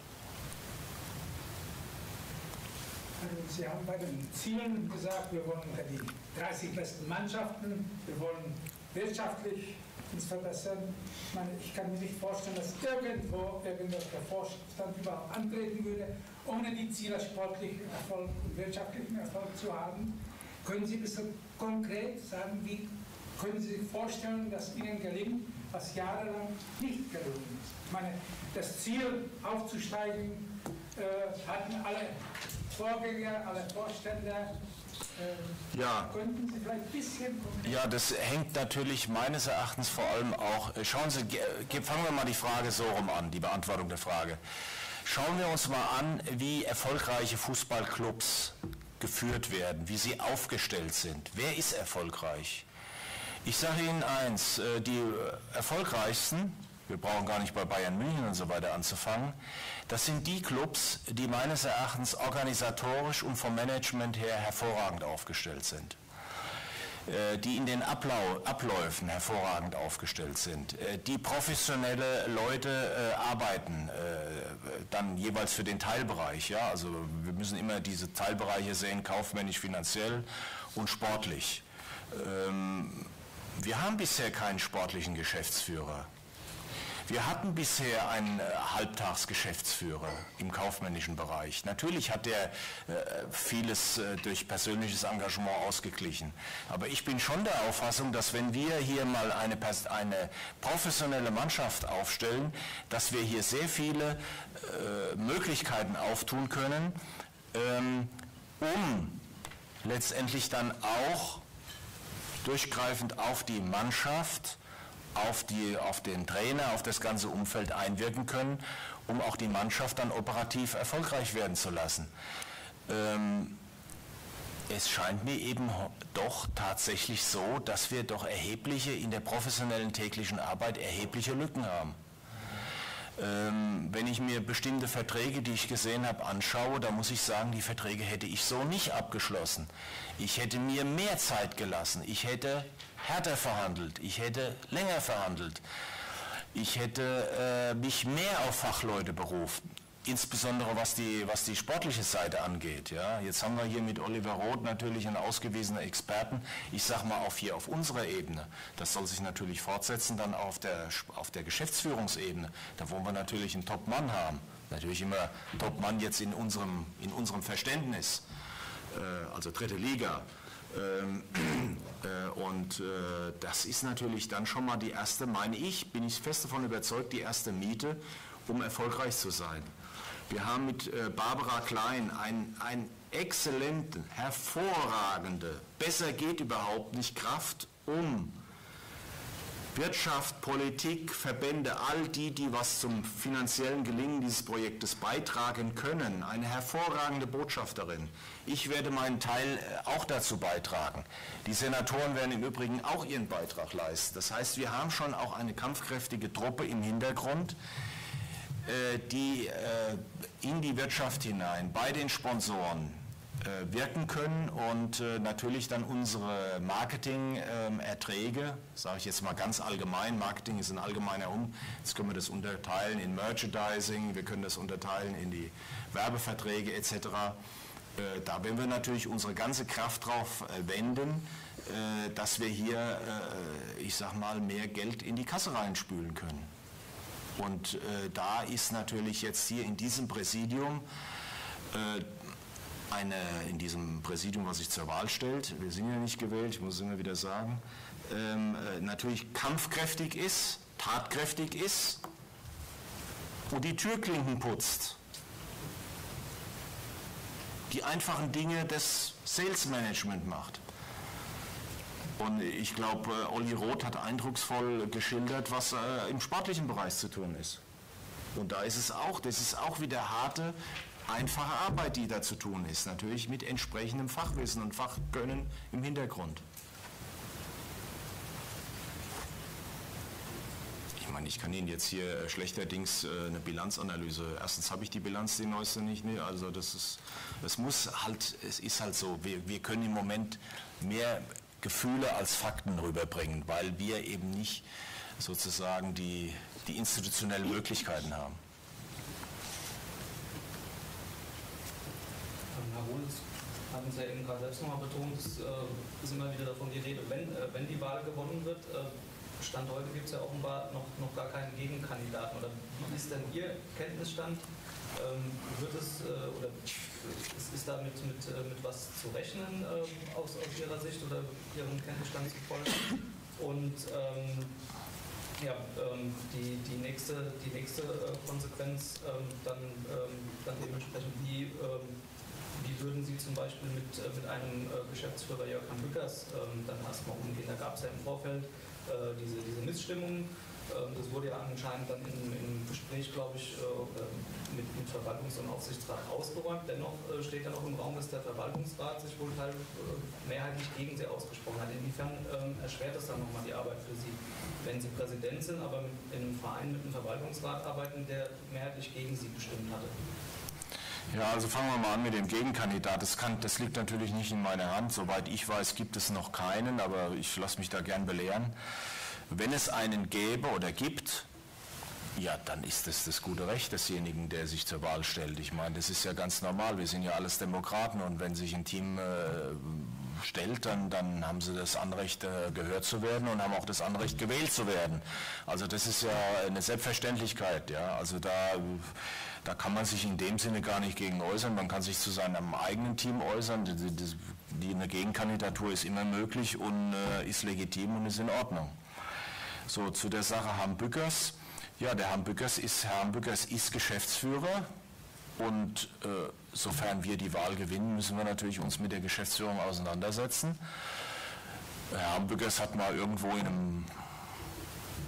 Also Sie haben bei den Zielen gesagt, wir wollen unter die dreißig besten Mannschaften, wir wollen wirtschaftlich uns verbessern. Ich meine, ich kann mir nicht vorstellen, dass irgendwo irgendwelcher Vorstand überhaupt antreten würde, ohne die Ziele sportlichen Erfolg und wirtschaftlichen Erfolg zu haben. Können Sie ein bisschen konkret sagen, wie können Sie sich vorstellen, dass Ihnen gelingt, was jahrelang nicht gelungen ist? Ich meine, das Ziel aufzusteigen äh, hatten alle Vorgänger, alle Vorstände. Ja. Könnten Sie vielleicht ein bisschen Ja, das hängt natürlich meines Erachtens vor allem auch, schauen Sie, fangen wir mal die Frage so rum an, die Beantwortung der Frage. Schauen wir uns mal an, wie erfolgreiche Fußballclubs geführt werden, wie sie aufgestellt sind. Wer ist erfolgreich? Ich sage Ihnen eins, die erfolgreichsten, wir brauchen gar nicht bei Bayern München und so weiter anzufangen, das sind die Clubs, die meines Erachtens organisatorisch und vom Management her hervorragend aufgestellt sind, die in den Ablau Abläufen hervorragend aufgestellt sind, die professionelle Leute arbeiten, dann jeweils für den Teilbereich. Ja? Also wir müssen immer diese Teilbereiche sehen, kaufmännisch, finanziell und sportlich. Wir haben bisher keinen sportlichen Geschäftsführer. Wir hatten bisher einen Halbtagsgeschäftsführer im kaufmännischen Bereich. Natürlich hat er äh, vieles äh, durch persönliches Engagement ausgeglichen. Aber ich bin schon der Auffassung, dass wenn wir hier mal eine, eine professionelle Mannschaft aufstellen, dass wir hier sehr viele äh, Möglichkeiten auftun können, ähm, um letztendlich dann auch durchgreifend auf die Mannschaft auf, die, auf den Trainer, auf das ganze Umfeld einwirken können, um auch die Mannschaft dann operativ erfolgreich werden zu lassen. Ähm, es scheint mir eben doch tatsächlich so, dass wir doch erhebliche, in der professionellen täglichen Arbeit erhebliche Lücken haben. Ähm, wenn ich mir bestimmte Verträge, die ich gesehen habe, anschaue, da muss ich sagen, die Verträge hätte ich so nicht abgeschlossen. Ich hätte mir mehr Zeit gelassen, ich hätte härter verhandelt, ich hätte länger verhandelt, ich hätte äh, mich mehr auf Fachleute berufen, insbesondere was die, was die sportliche Seite angeht. Ja. Jetzt haben wir hier mit Oliver Roth natürlich einen ausgewiesenen Experten, ich sage mal auf hier auf unserer Ebene. Das soll sich natürlich fortsetzen dann auf der, auf der Geschäftsführungsebene, da wo wir natürlich einen Top-Mann haben. Natürlich immer Top-Mann jetzt in unserem, in unserem Verständnis, äh, also dritte Liga. Ähm, äh, und äh, das ist natürlich dann schon mal die erste, meine ich, bin ich fest davon überzeugt, die erste Miete, um erfolgreich zu sein. Wir haben mit äh, Barbara Klein einen, einen exzellenten, hervorragende, besser geht überhaupt nicht, Kraft, um Wirtschaft, Politik, Verbände, all die, die was zum finanziellen Gelingen dieses Projektes beitragen können. Eine hervorragende Botschafterin. Ich werde meinen Teil auch dazu beitragen. Die Senatoren werden im Übrigen auch ihren Beitrag leisten. Das heißt, wir haben schon auch eine kampfkräftige Truppe im Hintergrund, die in die Wirtschaft hinein, bei den Sponsoren wirken können und natürlich dann unsere Marketing-Erträge, sage ich jetzt mal ganz allgemein, Marketing ist ein allgemeiner Um, jetzt können wir das unterteilen in Merchandising, wir können das unterteilen in die Werbeverträge et cetera. Da werden wir natürlich unsere ganze Kraft drauf wenden, dass wir hier, ich sag mal, mehr Geld in die Kasse reinspülen können. Und äh, da ist natürlich jetzt hier in diesem Präsidium, äh, eine, in diesem Präsidium, was sich zur Wahl stellt, wir sind ja nicht gewählt, ich muss es immer wieder sagen, ähm, äh, natürlich kampfkräftig ist, tatkräftig ist und die Türklinken putzt. Die einfachen Dinge des Sales Management macht. Und ich glaube, Olli Roth hat eindrucksvoll geschildert, was äh, im sportlichen Bereich zu tun ist. Und da ist es auch, das ist auch wieder harte, einfache Arbeit, die da zu tun ist. Natürlich mit entsprechendem Fachwissen und Fachkönnen im Hintergrund. Ich meine, ich kann Ihnen jetzt hier schlechterdings eine Bilanzanalyse, erstens habe ich die Bilanz, die neueste nicht, ne? Also das ist, es muss halt, es ist halt so, wir, wir können im Moment mehr Gefühle als Fakten rüberbringen, weil wir eben nicht sozusagen die, die institutionellen Möglichkeiten haben. Herr Rohl, das haben Sie ja eben gerade selbst nochmal betont, es äh, ist immer wieder davon die Rede, wenn, äh, wenn die Wahl gewonnen wird, äh, Stand heute gibt es ja offenbar noch, noch gar keinen Gegenkandidaten. Oder wie ist denn Ihr Kenntnisstand? Ähm, wird es, äh, oder ist, ist da mit, mit, äh, mit was zu rechnen äh, aus, aus Ihrer Sicht oder Ihrem Kenntnisstand zu folgen? Und ähm, ja, ähm, die, die nächste, die nächste äh, Konsequenz ähm, dann, ähm, dann dementsprechend, wie, ähm, wie würden Sie zum Beispiel mit, äh, mit einem äh, Geschäftsführer Jörg Bückers ähm, dann erstmal umgehen? Da gab es ja im Vorfeld äh, diese, diese Missstimmung. Das wurde ja anscheinend dann im, im Gespräch, glaube ich, mit dem Verwaltungs- und Aufsichtsrat ausgeräumt. Dennoch steht ja noch im Raum, dass der Verwaltungsrat sich wohl teil, mehrheitlich gegen Sie ausgesprochen hat. Inwiefern erschwert das dann nochmal die Arbeit für Sie, wenn Sie Präsident sind, aber in einem Verein mit einem Verwaltungsrat arbeiten, der mehrheitlich gegen Sie bestimmt hatte? Ja, also fangen wir mal an mit dem Gegenkandidat. Das, kann, das liegt natürlich nicht in meiner Hand. Soweit ich weiß, gibt es noch keinen, aber ich lasse mich da gern belehren. Wenn es einen gäbe oder gibt, ja, dann ist es das gute Recht desjenigen, der sich zur Wahl stellt. Ich meine, das ist ja ganz normal. Wir sind ja alles Demokraten und wenn sich ein Team äh, stellt, dann, dann haben sie das Anrecht, äh, gehört zu werden und haben auch das Anrecht, gewählt zu werden. Also das ist ja eine Selbstverständlichkeit. Ja? Also da, da kann man sich in dem Sinne gar nicht gegen äußern. Man kann sich zu seinem eigenen Team äußern. Die, die, die, eine Gegenkandidatur ist immer möglich und äh, ist legitim und ist in Ordnung. So, zu der Sache Herrn Bückers. Ja, der Herr Bückers ist, Herr Bückers ist Geschäftsführer und äh, sofern wir die Wahl gewinnen, müssen wir natürlich uns mit der Geschäftsführung auseinandersetzen. Herr Bückers hat mal irgendwo in einem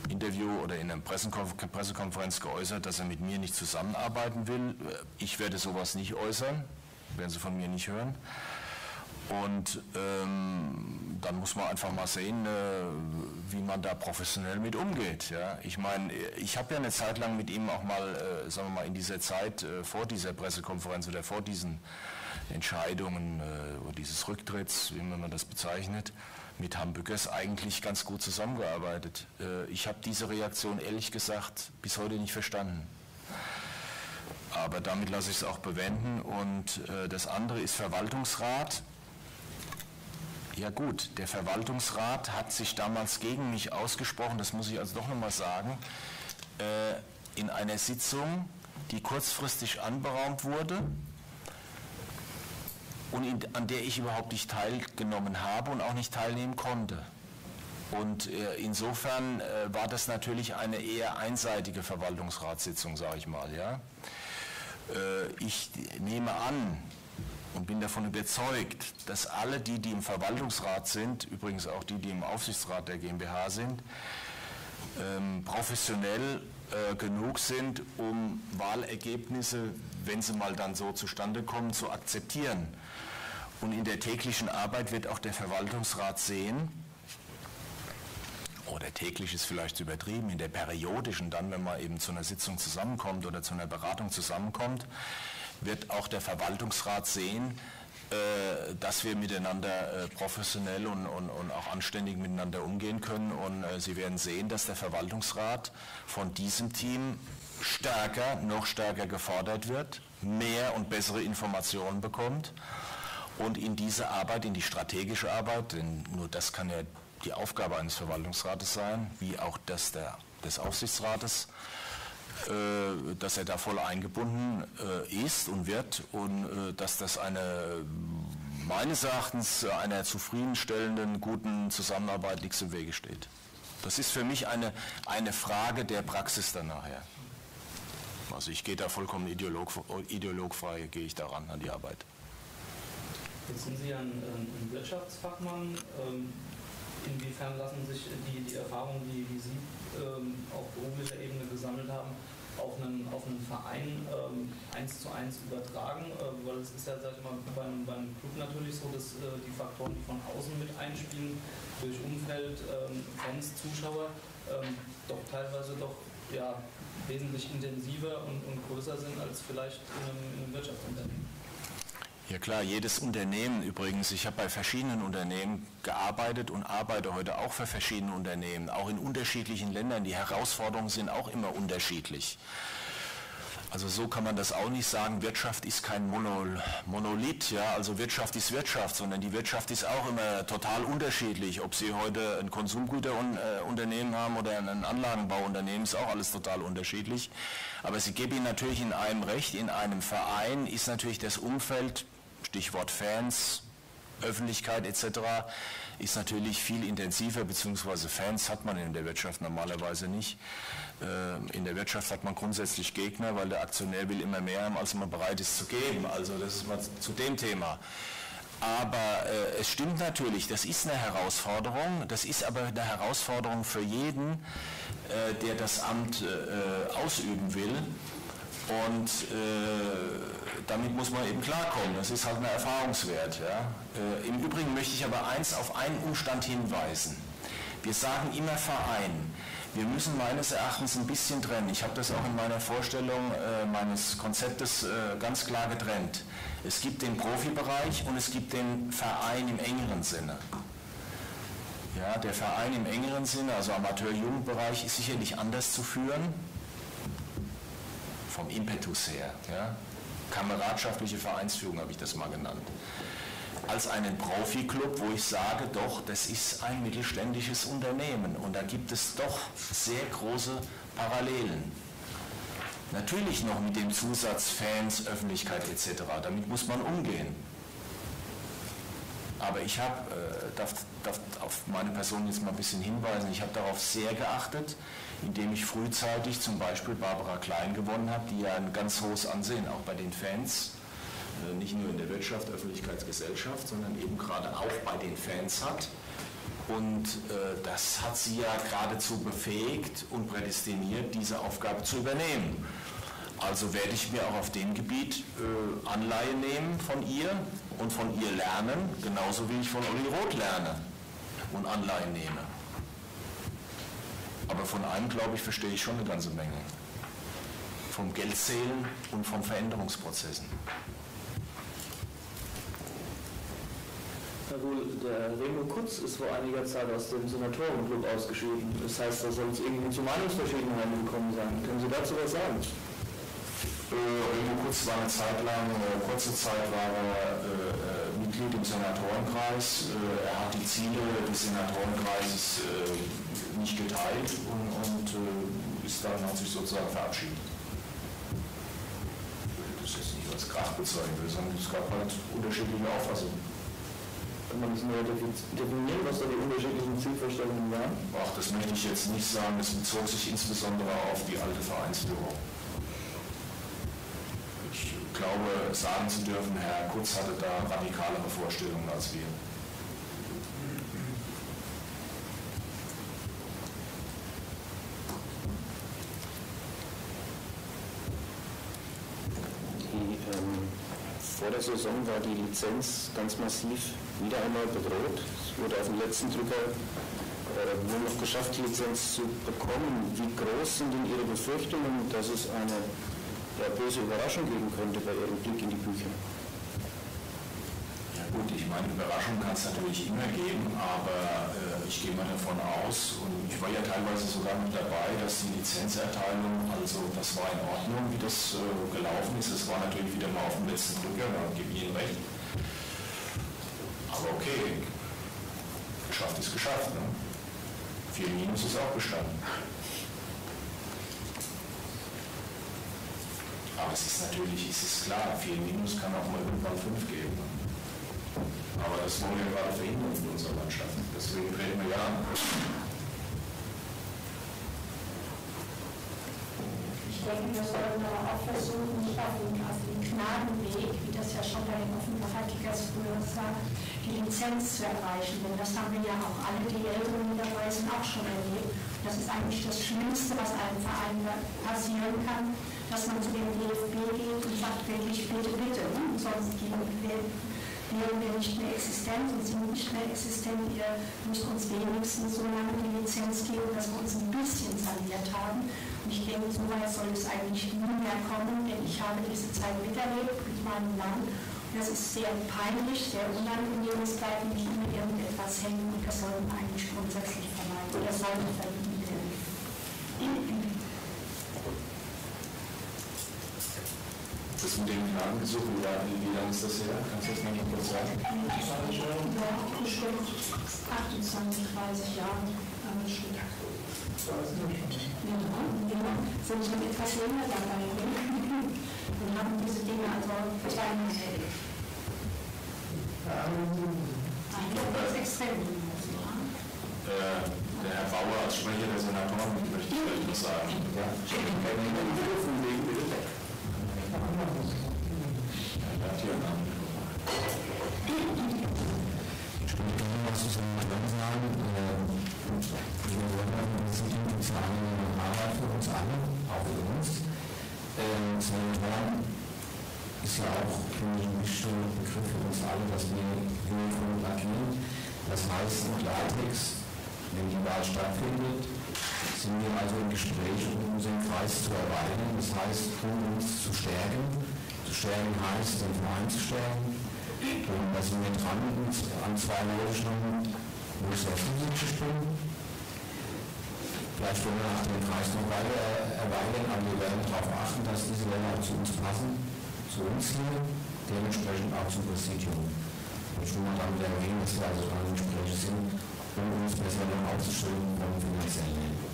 Interview oder in einer Pressekonfer- Pressekonferenz geäußert, dass er mit mir nicht zusammenarbeiten will. Ich werde sowas nicht äußern, werden Sie von mir nicht hören. Und ähm, dann muss man einfach mal sehen, äh, wie man da professionell mit umgeht. Ja? Ich meine, ich habe ja eine Zeit lang mit ihm auch mal, äh, sagen wir mal, in dieser Zeit äh, vor dieser Pressekonferenz oder vor diesen Entscheidungen äh, oder dieses Rücktritts, wie man das bezeichnet, mit Hambückers eigentlich ganz gut zusammengearbeitet. Äh, ich habe diese Reaktion ehrlich gesagt bis heute nicht verstanden. Aber damit lasse ich es auch bewenden. Und äh, das andere ist Verwaltungsrat. Ja gut, der Verwaltungsrat hat sich damals gegen mich ausgesprochen, das muss ich also doch nochmal sagen, äh, in einer Sitzung, die kurzfristig anberaumt wurde und in, an der ich überhaupt nicht teilgenommen habe und auch nicht teilnehmen konnte. Und äh, insofern äh, war das natürlich eine eher einseitige Verwaltungsratssitzung, sage ich mal. Ja? Äh, ich nehme an, und bin davon überzeugt, dass alle die, die im Verwaltungsrat sind, übrigens auch die, die im Aufsichtsrat der GmbH sind, ähm, professionell äh, genug sind, um Wahlergebnisse, wenn sie mal dann so zustande kommen, zu akzeptieren. Und in der täglichen Arbeit wird auch der Verwaltungsrat sehen, oder täglich ist vielleicht zu übertrieben, in der periodischen, dann, wenn man eben zu einer Sitzung zusammenkommt oder zu einer Beratung zusammenkommt, wird auch der Verwaltungsrat sehen, äh, dass wir miteinander äh, professionell und, und, und auch anständig miteinander umgehen können. Und äh, Sie werden sehen, dass der Verwaltungsrat von diesem Team stärker, noch stärker gefordert wird, mehr und bessere Informationen bekommt und in diese Arbeit, in die strategische Arbeit, denn nur das kann ja die Aufgabe eines Verwaltungsrates sein, wie auch das der, des Aufsichtsrates, dass er da voll eingebunden äh, ist und wird und äh, dass das eine, meines Erachtens einer zufriedenstellenden, guten Zusammenarbeit nichts im Wege steht. Das ist für mich eine, eine Frage der Praxis dann nachher. Also ich gehe da vollkommen ideolog, ideologfrei, gehe ich daran an die Arbeit. Jetzt sind Sie ja ein, ein Wirtschaftsfachmann. Ähm, inwiefern lassen sich die, die Erfahrungen, die, die Sie ähm, auf beruflicher Ebene gesammelt haben, auf einen, auf einen Verein ähm, eins zu eins übertragen? Äh, weil es ist ja, sag ich mal, beim, beim Club natürlich so, dass äh, die Faktoren, die von außen mit einspielen, durch Umfeld, ähm, Fans, Zuschauer, ähm, doch teilweise doch ja, wesentlich intensiver und, und größer sind als vielleicht in einem, in einem Wirtschaftsunternehmen. Ja klar, jedes Unternehmen übrigens, ich habe bei verschiedenen Unternehmen gearbeitet und arbeite heute auch für verschiedene Unternehmen, auch in unterschiedlichen Ländern. Die Herausforderungen sind auch immer unterschiedlich. Also so kann man das auch nicht sagen, Wirtschaft ist kein Monol Monolith, ja, also Wirtschaft ist Wirtschaft, sondern die Wirtschaft ist auch immer total unterschiedlich. Ob Sie heute ein Konsumgüterunternehmen haben oder ein Anlagenbauunternehmen, ist auch alles total unterschiedlich. Aber Sie geben Ihnen natürlich in einem Recht, in einem Verein ist natürlich das Umfeld, Stichwort Fans, Öffentlichkeit et cetera, ist natürlich viel intensiver, beziehungsweise Fans hat man in der Wirtschaft normalerweise nicht. In der Wirtschaft hat man grundsätzlich Gegner, weil der Aktionär will immer mehr haben, als man bereit ist zu geben. Also das ist mal zu dem Thema. Aber äh, es stimmt natürlich, das ist eine Herausforderung, das ist aber eine Herausforderung für jeden, äh, der das Amt äh, ausüben will. Und äh, damit muss man eben klarkommen, das ist halt ein Erfahrungswert. Ja. Äh, Im Übrigen möchte ich aber eins auf einen Umstand hinweisen. Wir sagen immer Verein. Wir müssen meines Erachtens ein bisschen trennen. Ich habe das auch in meiner Vorstellung äh, meines Konzeptes äh, ganz klar getrennt. Es gibt den Profibereich und es gibt den Verein im engeren Sinne. Ja, der Verein im engeren Sinne, also Amateur-Jugendbereich, ist sicherlich anders zu führen, vom Impetus her. Ja. Kameradschaftliche Vereinsführung habe ich das mal genannt. Als einen Profi-Club, wo ich sage, doch, das ist ein mittelständisches Unternehmen und da gibt es doch sehr große Parallelen. Natürlich noch mit dem Zusatz Fans, Öffentlichkeit et cetera. Damit muss man umgehen. Aber ich habe, äh, darf, darf auf meine Person jetzt mal ein bisschen hinweisen, ich habe darauf sehr geachtet, indem ich frühzeitig zum Beispiel Barbara Klein gewonnen habe, die ja ein ganz hohes Ansehen auch bei den Fans, nicht nur in der Wirtschaft, Öffentlichkeitsgesellschaft, sondern eben gerade auch bei den Fans hat. Und äh, das hat sie ja geradezu befähigt und prädestiniert, diese Aufgabe zu übernehmen. Also werde ich mir auch auf dem Gebiet äh, Anleihe nehmen von ihr und von ihr lernen, genauso wie ich von Olli Roth lerne und Anleihe nehme. Aber von einem, glaube ich, verstehe ich schon eine ganze Menge. Vom Geldzählen und von Veränderungsprozessen. Herr Ruhl, der Remo Kutz ist vor einiger Zeit aus dem Senatorenclub ausgeschieden. Das heißt, da soll es irgendwie zu Meinungsverschiedenheiten gekommen sein. Können Sie dazu was sagen? Äh, Remo Kutz war eine Zeit lang, äh, kurze Zeit war er äh, Mitglied im Senatorenkreis. Äh, er hat die Ziele des Senatorenkreises äh, nicht geteilt und, und äh, ist dann, hat sich sozusagen verabschiedet. Das ist jetzt nicht als Krach bezeichnen, sondern es gab halt unterschiedliche Auffassungen. Kann man das nur definieren, was da die unterschiedlichen Zielvorstellungen waren? Ach, das möchte ich jetzt nicht sagen. Das bezog sich insbesondere auf die alte Vereinsführung. Ich glaube, sagen zu dürfen, Herr Kutz hatte da radikalere Vorstellungen als wir. Die, ähm, vor der Saison war die Lizenz ganz massiv wieder einmal bedroht. Es wurde auf dem letzten Drücker äh, wohl noch geschafft, die Lizenz zu bekommen. Wie groß sind denn Ihre Befürchtungen, dass es eine ja, böse Überraschung geben könnte bei Ihrem Blick in die Bücher? Ja gut, ich meine, Überraschung kann es natürlich immer geben, aber äh, ich gehe mal davon aus, und ich war ja teilweise sogar noch dabei, dass die Lizenzerteilung, also das war in Ordnung, wie das äh, gelaufen ist. Es war natürlich wieder mal auf dem letzten Drücker, da gebe ich Ihnen recht. Aber okay, geschafft ist geschafft. Ne? vier Minus ist auch bestanden. Aber es ist natürlich, es ist klar, vier Minus kann auch mal irgendwann fünf geben. Ne? Aber das wollen wir gerade verhindern in unserer Mannschaft. Deswegen reden wir ja an. Ich denke, wir sollten aber auch versuchen, nicht auf den, auf den Gnadenweg, wie das ja schon bei den Offenbacher Kickers früher sagt, die Lizenz zu erreichen. Denn das haben wir ja auch alle, die Älteren, die dabei sind, auch schon erlebt. Das ist eigentlich das Schlimmste, was einem Verein passieren kann, dass man zu dem D F B geht und sagt, wirklich, bitte, bitte. Und sonst wären wir nicht mehr existent und sind nicht mehr existent. Ihr müsst uns wenigstens so lange die Lizenz geben, dass wir uns ein bisschen saniert haben. Und ich denke, so weit soll es eigentlich nie mehr kommen, denn ich habe diese Zeit miterlebt mit meinem Land. Das ist sehr peinlich, sehr unangenehm, es bleibt nicht immer irgendetwas hängen und das sollten wir eigentlich grundsätzlich vermeiden. Oder sollte vermieden werden. Das mit dem Krankenbesuch, wie lange ist das her? Kannst du das mal kurz sagen? Ja, bestimmt achtundzwanzig, dreißig Jahre. Aber schon. Ja, wir sind schon etwas länger dabei. Und haben diese Dinge also klein erlebt. Das ist extrem. Äh, der Herr Bauer als Sprecher der Senatoren möchte ich vielleicht noch sagen. Ja, ich habe keine Mikrofon legen, bitte. Ich will gerne was zu Senatoren sagen. Wir wollen das ist eine Arbeit für uns alle, auch für uns. Senatoren ist ja auch, finde ich, ein wichtiger Begriff für uns alle, dass wir uniform agieren. Das heißt, im Klartext, wenn die Wahl stattfindet, sind wir also im Gespräch, um unseren Kreis zu erweitern. Das heißt, um uns zu stärken. Zu stärken heißt, den Verein zu stärken. Und da sind wir dran an zwei Leuten, wo ich sehr zuversichtlich bin. Vielleicht wollen wir nach dem Kreis noch weiter erweitern, aber wir werden darauf achten, dass diese Länder auch zu uns passen, zu uns hier, dementsprechend auch zum Präsidium. Und ich will mal damit erwähnen, dass wir also dran Gespräche sind, um uns besser noch aufzustellen vom finanziellen her.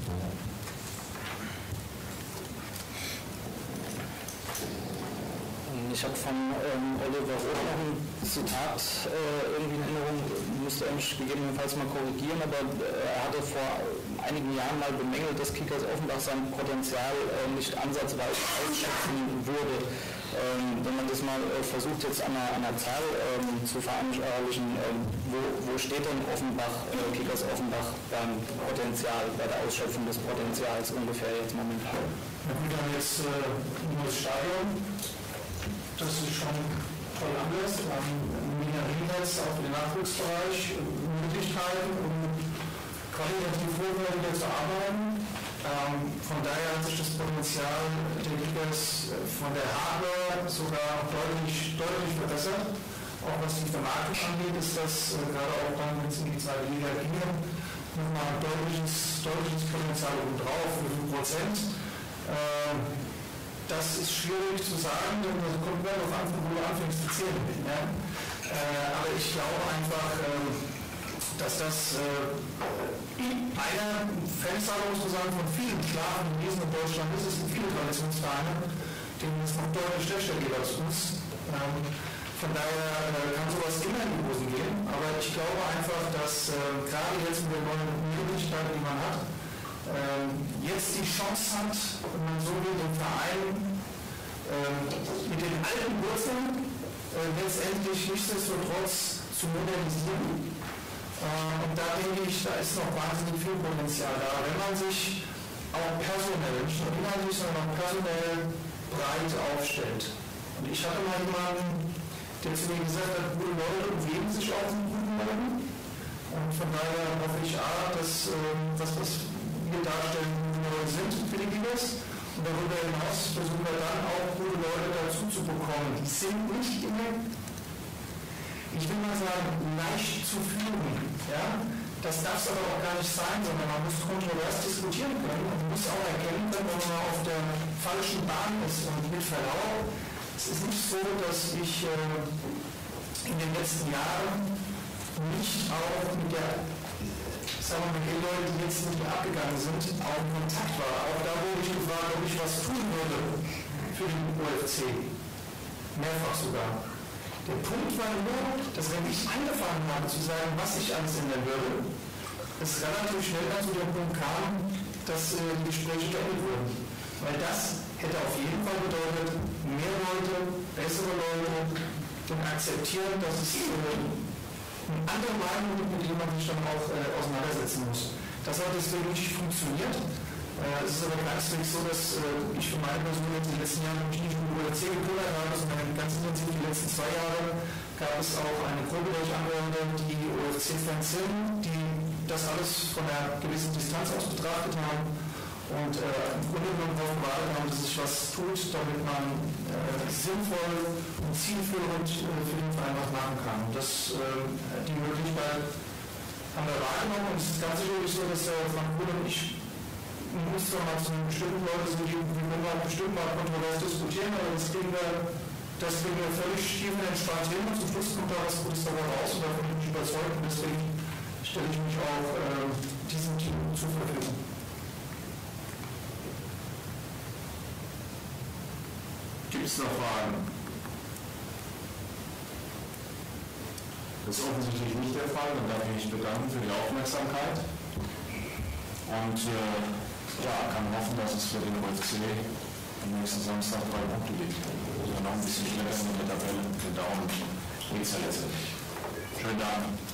Ich habe von ähm, Oliver Roth noch ein Zitat äh, irgendwie in Erinnerung, müsste er mich gegebenenfalls mal korrigieren, aber äh, er hatte vor einigen Jahren mal bemängelt, dass Kickers Offenbach sein Potenzial äh, nicht ansatzweise ausschöpfen würde. Ähm, wenn man das mal äh, versucht jetzt an einer, an einer Zahl ähm, zu veranschaulichen, ähm, wo, wo steht denn Offenbach, äh, Kickers Offenbach beim Potenzial, bei der Ausschöpfung des Potenzials ungefähr jetzt momentan? Na gut, dann jetzt äh, nur das Stadion, das ist schon toll anders. Wir haben ein Mineriennetz auch für den Nachwuchsbereich, Möglichkeiten, um qualitativ hochwertiger zu arbeiten. Ähm, von daher hat sich das Potenzial der Kickers von der Hardware sogar deutlich, deutlich verbessert. Auch was die Vermarktung angeht, ist das äh, gerade auch dann, wenn es in die zweite Liga ginge, nochmal ein deutliches, deutliches Potenzial obendrauf, wie viel Prozent. Äh, das ist schwierig zu sagen, denn es kommt immer darauf an, wo du anfängst zu zählen. Ja? Äh, aber ich glaube einfach, äh, dass das äh, einer Fanzahl, muss man sagen, von vielen klaren Riesen in Deutschland ist. Es sind viele Traditionsvereine, denen es noch deutlich schlechter geht als uns. Ähm, von daher äh, kann sowas immer in die Hosen gehen. Aber ich glaube einfach, dass äh, gerade jetzt mit den neuen Möglichkeiten, die man hat, äh, jetzt die Chance hat, wenn man so will, den Verein äh, mit den alten Wurzeln äh, letztendlich nichtsdestotrotz zu modernisieren. Und da denke ich, da ist noch wahnsinnig viel Potenzial da, wenn man sich auch personell, nicht nur inhaltlich, sondern auch personell breit aufstellt. Und ich hatte mal jemanden, der zu mir gesagt hat, gute Leute umgeben sich auch mit guten Leuten. Und von daher hoffe ich A, dass das, was wir darstellen, gute Leute sind für die Kickers. Und darüber hinaus versuchen wir dann auch gute Leute dazu zu bekommen. Die sind nicht immer, ich will mal sagen, leicht zu führen. Ja? Das darf es aber auch gar nicht sein, sondern man muss kontrovers diskutieren können und man muss auch erkennen können, wenn man auf der falschen Bahn ist. Und mit Verlaub, es ist nicht so, dass ich äh, in den letzten Jahren nicht auch mit der, sagen wir mal, den Leuten, die jetzt nicht mehr abgegangen sind, auch in Kontakt war. Auch da wurde ich gefragt, ob ich was tun würde für den O F C. Mehrfach sogar. Der Punkt war nur, dass wenn ich angefangen habe zu sagen, was ich alles ändern würde, es relativ schnell dann zu dem Punkt kam, dass äh, die Gespräche beendet wurden. Weil das hätte auf jeden Fall bedeutet, mehr Leute, bessere Leute, dann akzeptieren, dass es äh, eine andere Meinung gibt, mit der man sich dann auch äh, auseinandersetzen muss. Das hat deswegen nicht funktioniert. Äh, es ist aber keineswegs so, dass äh, ich für meine Person in den letzten Jahren mich nicht um O F C gekümmert habe, sondern ganz intensiv die letzten zwei Jahre gab es auch eine Gruppe, der ich angehörte, die O F C-Fans sind, die das alles von einer gewissen Distanz aus betrachtet haben und äh, im Grunde genommen darauf gewartet haben, dass sich was tut, damit man äh, sinnvoll und zielführend äh, für den Verein was machen kann. Und das, äh, die Möglichkeit haben wir wahrgenommen und es ist ganz sicherlich so, dass der Frank Kuhl und ich muss zwar mal zu bestimmten Leuten sind, die können wir bestimmt mal kontrovers diskutieren, aber das kriegen wir, das kriegen wir völlig tiefenentspannt hin und zum Schluss kommt da was Gutes dabei raus und davon bin ich überzeugt und deswegen stelle ich mich auch äh, diesem Team zur Verfügung. Gibt es noch Fragen? Das ist offensichtlich nicht der Fall, dann darf ich mich bedanken für die Aufmerksamkeit und äh, ja, kann hoffen, dass es für den O F C am nächsten Samstag drei Punkte gibt. Also noch ein bisschen schneller in der Tabelle. Den Daumen geht es ja letztendlich. Schönen Dank.